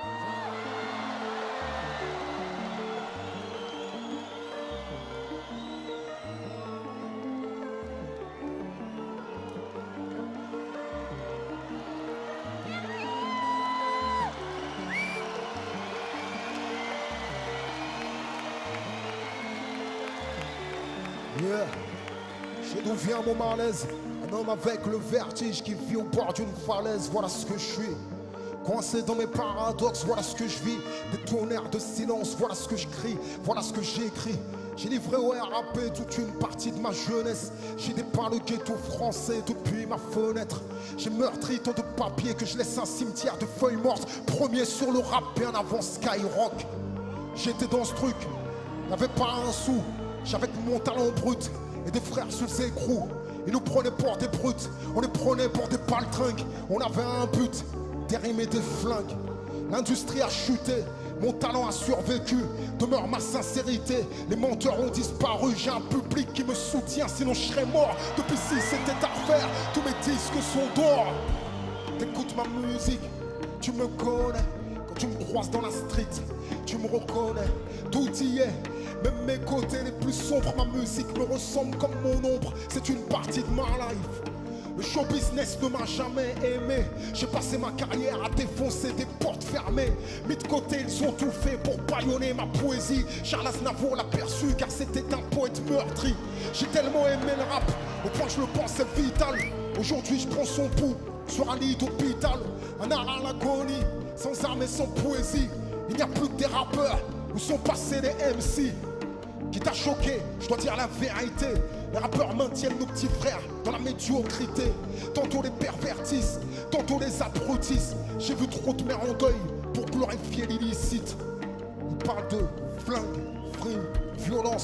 Yeah. Je sais d'où vient mon malaise. Un homme avec le vertige qui vit au bord d'une falaise. Voilà ce que je suis. Coincé dans mes paradoxes, voilà ce que je vis. Des tonnerres de silence, voilà ce que je crie. Voilà ce que j'écris. J'ai livré au RAP toute une partie de ma jeunesse. J'ai dépeint le ghetto français depuis ma fenêtre. J'ai meurtri tant de papiers que je laisse un cimetière de feuilles mortes. Premier sur le rap bien avant Skyrock. J'étais dans ce truc, y'avait pas un sou. J'avais mon talent brut et des frères sous ses écrous. Ils nous prenaient pour des brutes, on les prenait pour des paltringues. On avait un but, des rimes et des flingues. L'industrie a chuté, mon talent a survécu. Demeure ma sincérité, les menteurs ont disparu. J'ai un public qui me soutient, sinon je serais mort. Depuis si c'était à refaire, tous mes disques sont d'or. T'écoutes ma musique, tu me connais. Quand tu me croises dans la street, tu me reconnais. Tout y est, même mes côtés les plus sombres. Ma musique me ressemble comme mon ombre. C'est une partie de ma life. Le show business ne m'a jamais aimé. J'ai passé ma carrière à défoncer des portes fermées. Mis de côté, ils ont tout fait pour bâillonner ma poésie. Charles Aznavour l'a perçu car c'était un poète meurtri. J'ai tellement aimé le rap, au point que je le pensais vital. Aujourd'hui je prends son pouls sur un lit d'hôpital. Un art à l'agonie, sans armes et sans poésie. Il n'y a plus que des rappeurs, où sont passés les MC. Qui t'a choqué, je dois dire la vérité. Les rappeurs maintiennent nos petits frères dans la médiocrité. Tantôt les pervertissent, tantôt les abrutissent. J'ai vu trop de mères en deuil pour glorifier l'illicite. Ils parlent de flingue, frime, violence.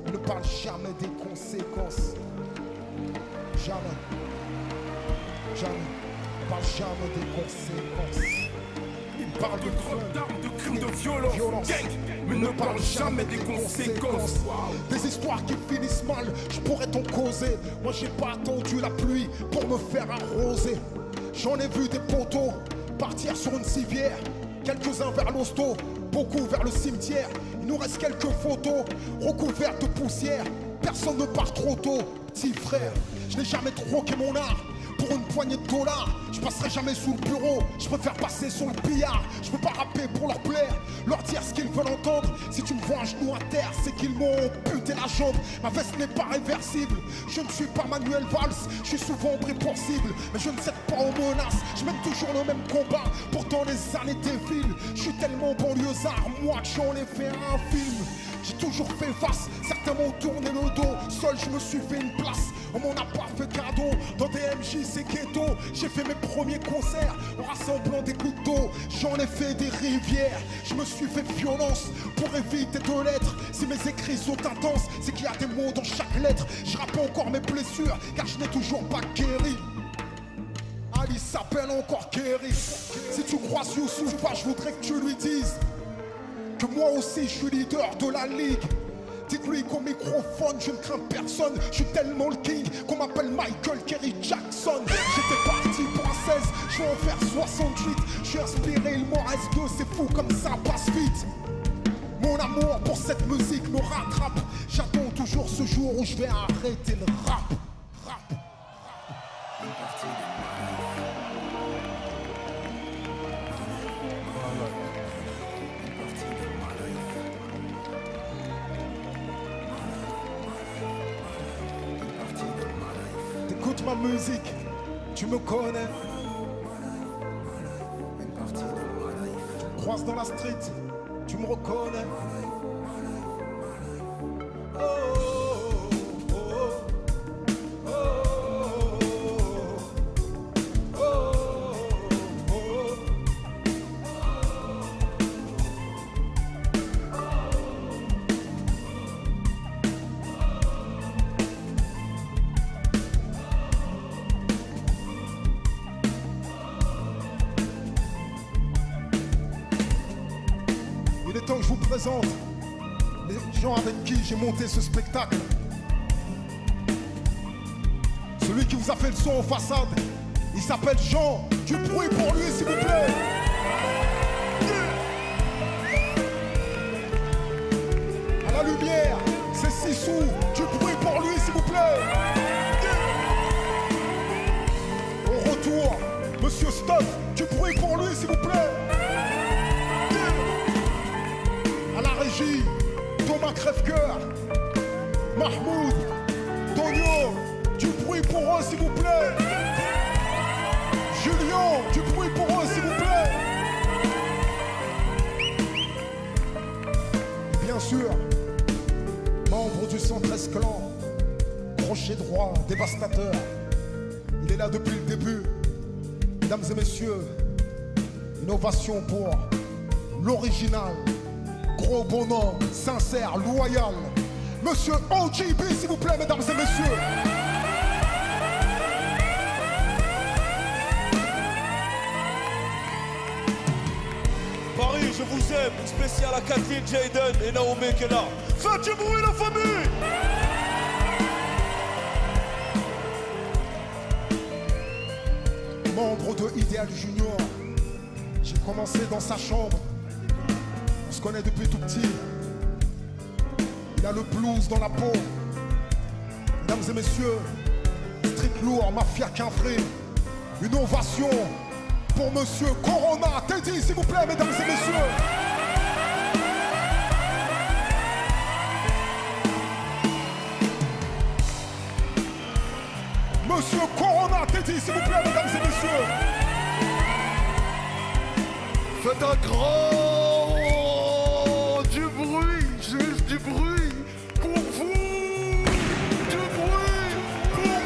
Il ne parle jamais des conséquences. Jamais. Jamais. Il ne parle jamais des conséquences. Il parle de frappe, d'armes, de crimes, de violence, gang, mais ne parle jamais des conséquences. Des histoires qui finissent mal, je pourrais t'en causer. Moi j'ai pas attendu la pluie pour me faire arroser. J'en ai vu des poteaux partir sur une civière. Quelques-uns vers l'hosto, beaucoup vers le cimetière. Il nous reste quelques photos recouvertes de poussière. Personne ne part trop tôt, petit frère. Je n'ai jamais troqué mon art pour une poignée de dollars. Je passerai jamais sous le bureau, je préfère passer sur le billard. Je peux pas rapper pour leur plaire, leur dire ce qu'ils veulent entendre. Si tu me vois un genou à terre, c'est qu'ils m'ont buté la jambe. Ma veste n'est pas réversible, je ne suis pas Manuel Valls. Je suis souvent pris pour cible, mais je ne cède pas aux menaces. Je mène toujours le même combat, pourtant les années défilent. Je suis tellement banlieusard, moi que j'en ai fait un film. J'ai toujours fait face, certains m'ont tourné le dos. Seul je me suis fait une place, on m'en a pas fait cadeau. Dans des MJ c'est ghetto, j'ai fait mes premiers concerts en rassemblant des gouttes d'eau. J'en ai fait des rivières, je me suis fait violence pour éviter de l'être. Si mes écrits sont intenses, c'est qu'il y a des mots dans chaque lettre. Je rappe encore mes blessures, car je n'ai toujours pas guéri. Ali s'appelle encore Kerry. Si tu croises Youssoufa, je voudrais que tu lui dises que moi aussi je suis leader de la ligue. Dites-lui qu'au microphone je ne crains personne. Je suis tellement le king qu'on m'appelle Michael Kerry Jackson. J'étais parti pour un 16, je vais en faire 68. Je suis inspiré, il m'en reste 2, c'est fou comme ça passe vite. Mon amour pour cette musique me rattrape. J'attends toujours ce jour où je vais arrêter le rap. T'écoutes ma musique, tu me connais. Tu me croises dans la street, tu me reconnais. Il est temps que je vous présente les gens avec qui j'ai monté ce spectacle. Celui qui vous a fait le son en façade, il s'appelle Jean. Du bruit pour lui s'il vous plaît. À la lumière, c'est Sissou. Du bruit pour lui s'il vous plaît. Au retour, Monsieur Stuff. Du bruit pour lui s'il vous plaît. À la régie, Thomas Crève-Cœur, Mahmoud, Tonio, du bruit pour eux s'il vous plaît. Julien, du bruit pour eux s'il vous plaît. Et bien sûr, membre du 113 clan, crochet droit, dévastateur. Il est là depuis le début. Mesdames et messieurs, une ovation pour l'original. Gros bonhomme, sincère, loyal. Monsieur OGB, s'il vous plaît, mesdames et messieurs. Paris, je vous aime. Spécial à Kathleen, Jaden et Naomi qui est là. Faites du bruit, la famille. Membre de Ideal Junior. J'ai commencé dans sa chambre. On se connaît depuis tout petit. Il a le blues dans la peau. Mesdames et messieurs, street lourd, mafia quinfré. Une ovation pour Monsieur Corona. Teddy, s'il vous plaît, mesdames et messieurs. Monsieur Corona, Teddy, s'il vous plaît, mesdames et messieurs. Faites un grand du bruit, juste du bruit pour vous, du bruit pour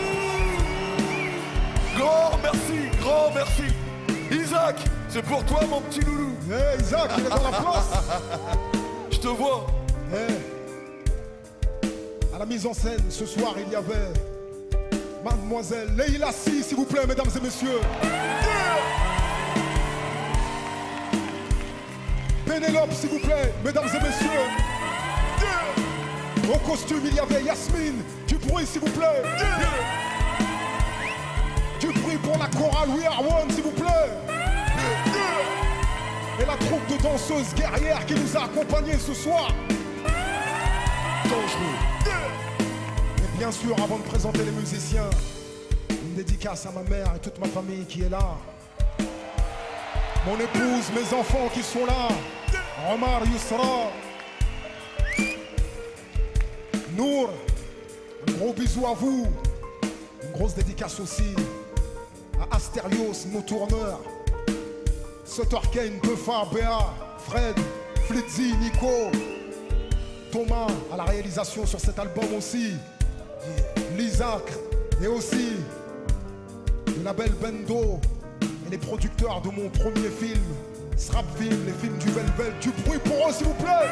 vous. Grand merci. Isaac, c'est pour toi mon petit loulou. Hey Isaac, il est dans la place. Je te vois. Hey. À la mise en scène, ce soir, il y avait Mademoiselle Leila Si, s'il vous plaît, mesdames et messieurs. Pénélope, s'il vous plaît, mesdames et messieurs. Au costume, il y avait Yasmine. Du bruit, s'il vous plaît. Du bruit pour la chorale We Are One, s'il vous plaît. Et la troupe de danseuses guerrières qui nous a accompagnés ce soir. Dangereux. Et bien sûr, avant de présenter les musiciens, une dédicace à ma mère et toute ma famille qui est là. Mon épouse, mes enfants qui sont là. Omar, Yousra, Nour, un gros bisou à vous. Une grosse dédicace aussi à Astérios, nos tourneurs. Sutter Kane, Beufa, Béa, Fred, Flitzy, Nico, Thomas à la réalisation sur cet album aussi. L'Isaac et aussi le label Bendo et les producteurs de mon premier film, Srapfilm, les films du Velvet. Du bruit pour eux, s'il vous plaît.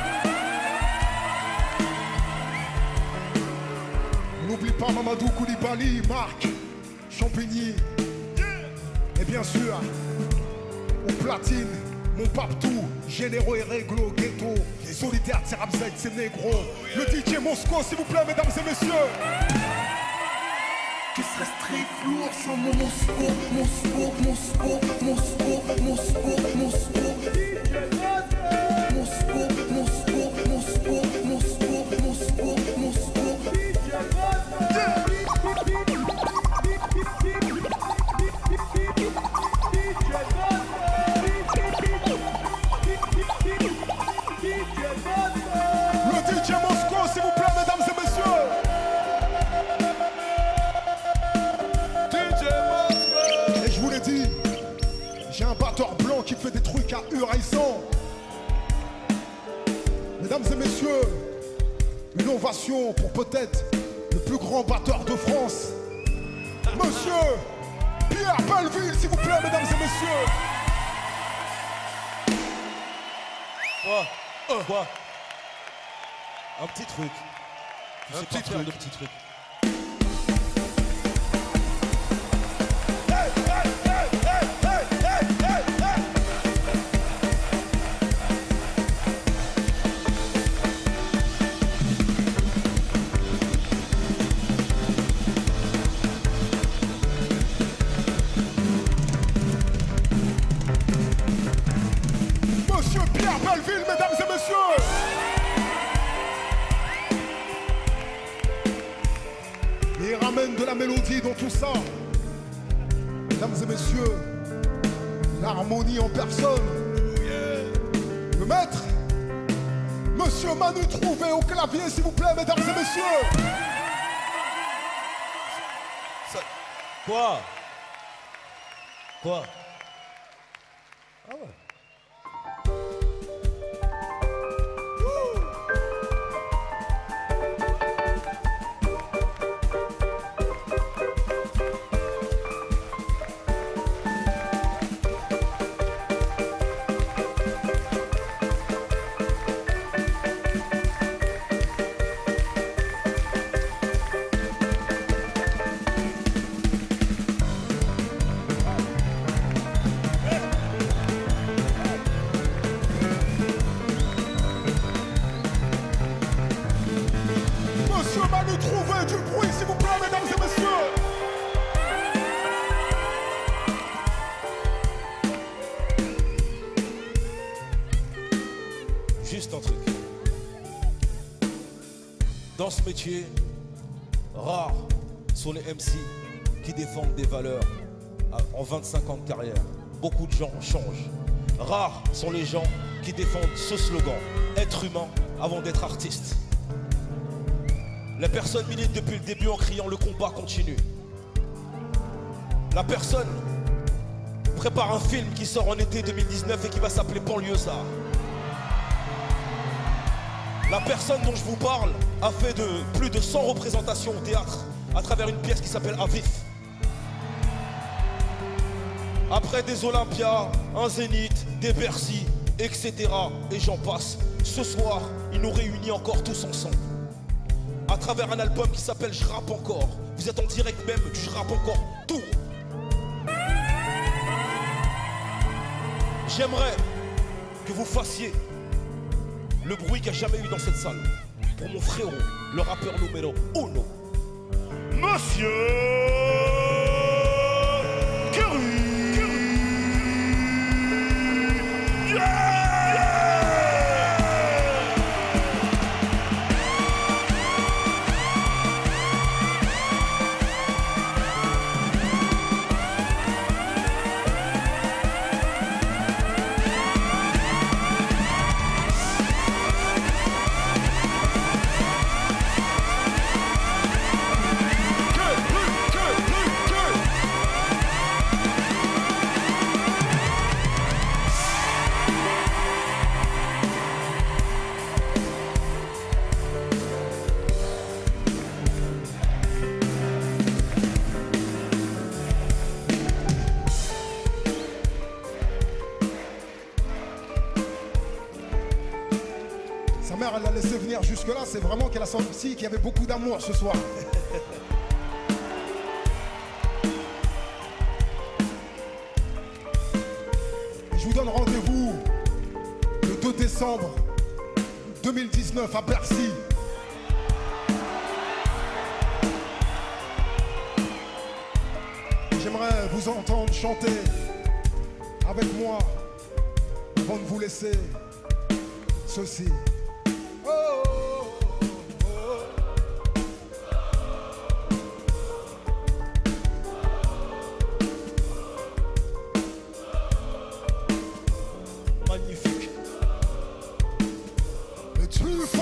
On n'oublie pas Mamadou Koulibaly, Marc Champigny. Et bien sûr, au platine, mon paptou, généreux et réglo, ghetto, solitaire, Tsirabzek, c'est négro. Le DJ Mosco, s'il vous plaît, mesdames et messieurs. Tu serais street lourd sans mon Mosco, Mosco, Mosco, Mosco, Mosco, Mosco. Mosco, Mosco, Mosco, Mosco, Mosco, Mosco. Le DJ Mosco, s'il vous plaît, mesdames et messieurs. Et je vous l'ai dit, j'ai un batteur blanc qui fait des trucs ahurissants. Mesdames et messieurs, une ovation pour peut-être le plus grand batteur de France, Monsieur Pierre Belleville, s'il vous plaît, mesdames et messieurs. Quoi? Un petit truc. Tu sais pas faire de petits trucs. Monsieur Pierre Belleville, mesdames et messieurs. Et il ramène de la mélodie dans tout ça. Mesdames et messieurs, l'harmonie en personne. Le maître, Monsieur Manu Trouvé au clavier, s'il vous plaît, mesdames et messieurs. Quoi? Quoi? Ah ouais. Monsieur Manu Trouvé, du bruit, s'il vous plaît, mesdames et messieurs. Juste un truc. Dans ce métier, rares sont les MC qui défendent des valeurs en 25 ans de carrière. Beaucoup de gens changent. Rares sont les gens qui défendent ce slogan, être humain avant d'être artiste. La personne milite depuis le début en criant le combat continue. La personne prépare un film qui sort en été 2019 et qui va s'appeler Banlieusard. La personne dont je vous parle a fait plus de 100 représentations au théâtre à travers une pièce qui s'appelle Avif. Après des Olympias, un Zénith, des Bercy, etc. et j'en passe, ce soir, il nous réunit encore tous ensemble. à travers un album qui s'appelle Je rappe encore. Vous êtes en direct même du Je rappe encore tour. J'aimerais que vous fassiez le bruit qu'il n'y a jamais eu dans cette salle. Pour mon frérot, le rappeur numéro 1. Monsieur Kerry. Sa mère, elle l'a laissé venir jusque-là, c'est vraiment qu'elle a senti qu'il y avait beaucoup d'amour ce soir. Je vous donne rendez-vous le 2 décembre 2019 à Bercy. J'aimerais vous entendre chanter avec moi avant de vous laisser ceci. Magnifique. Le truc.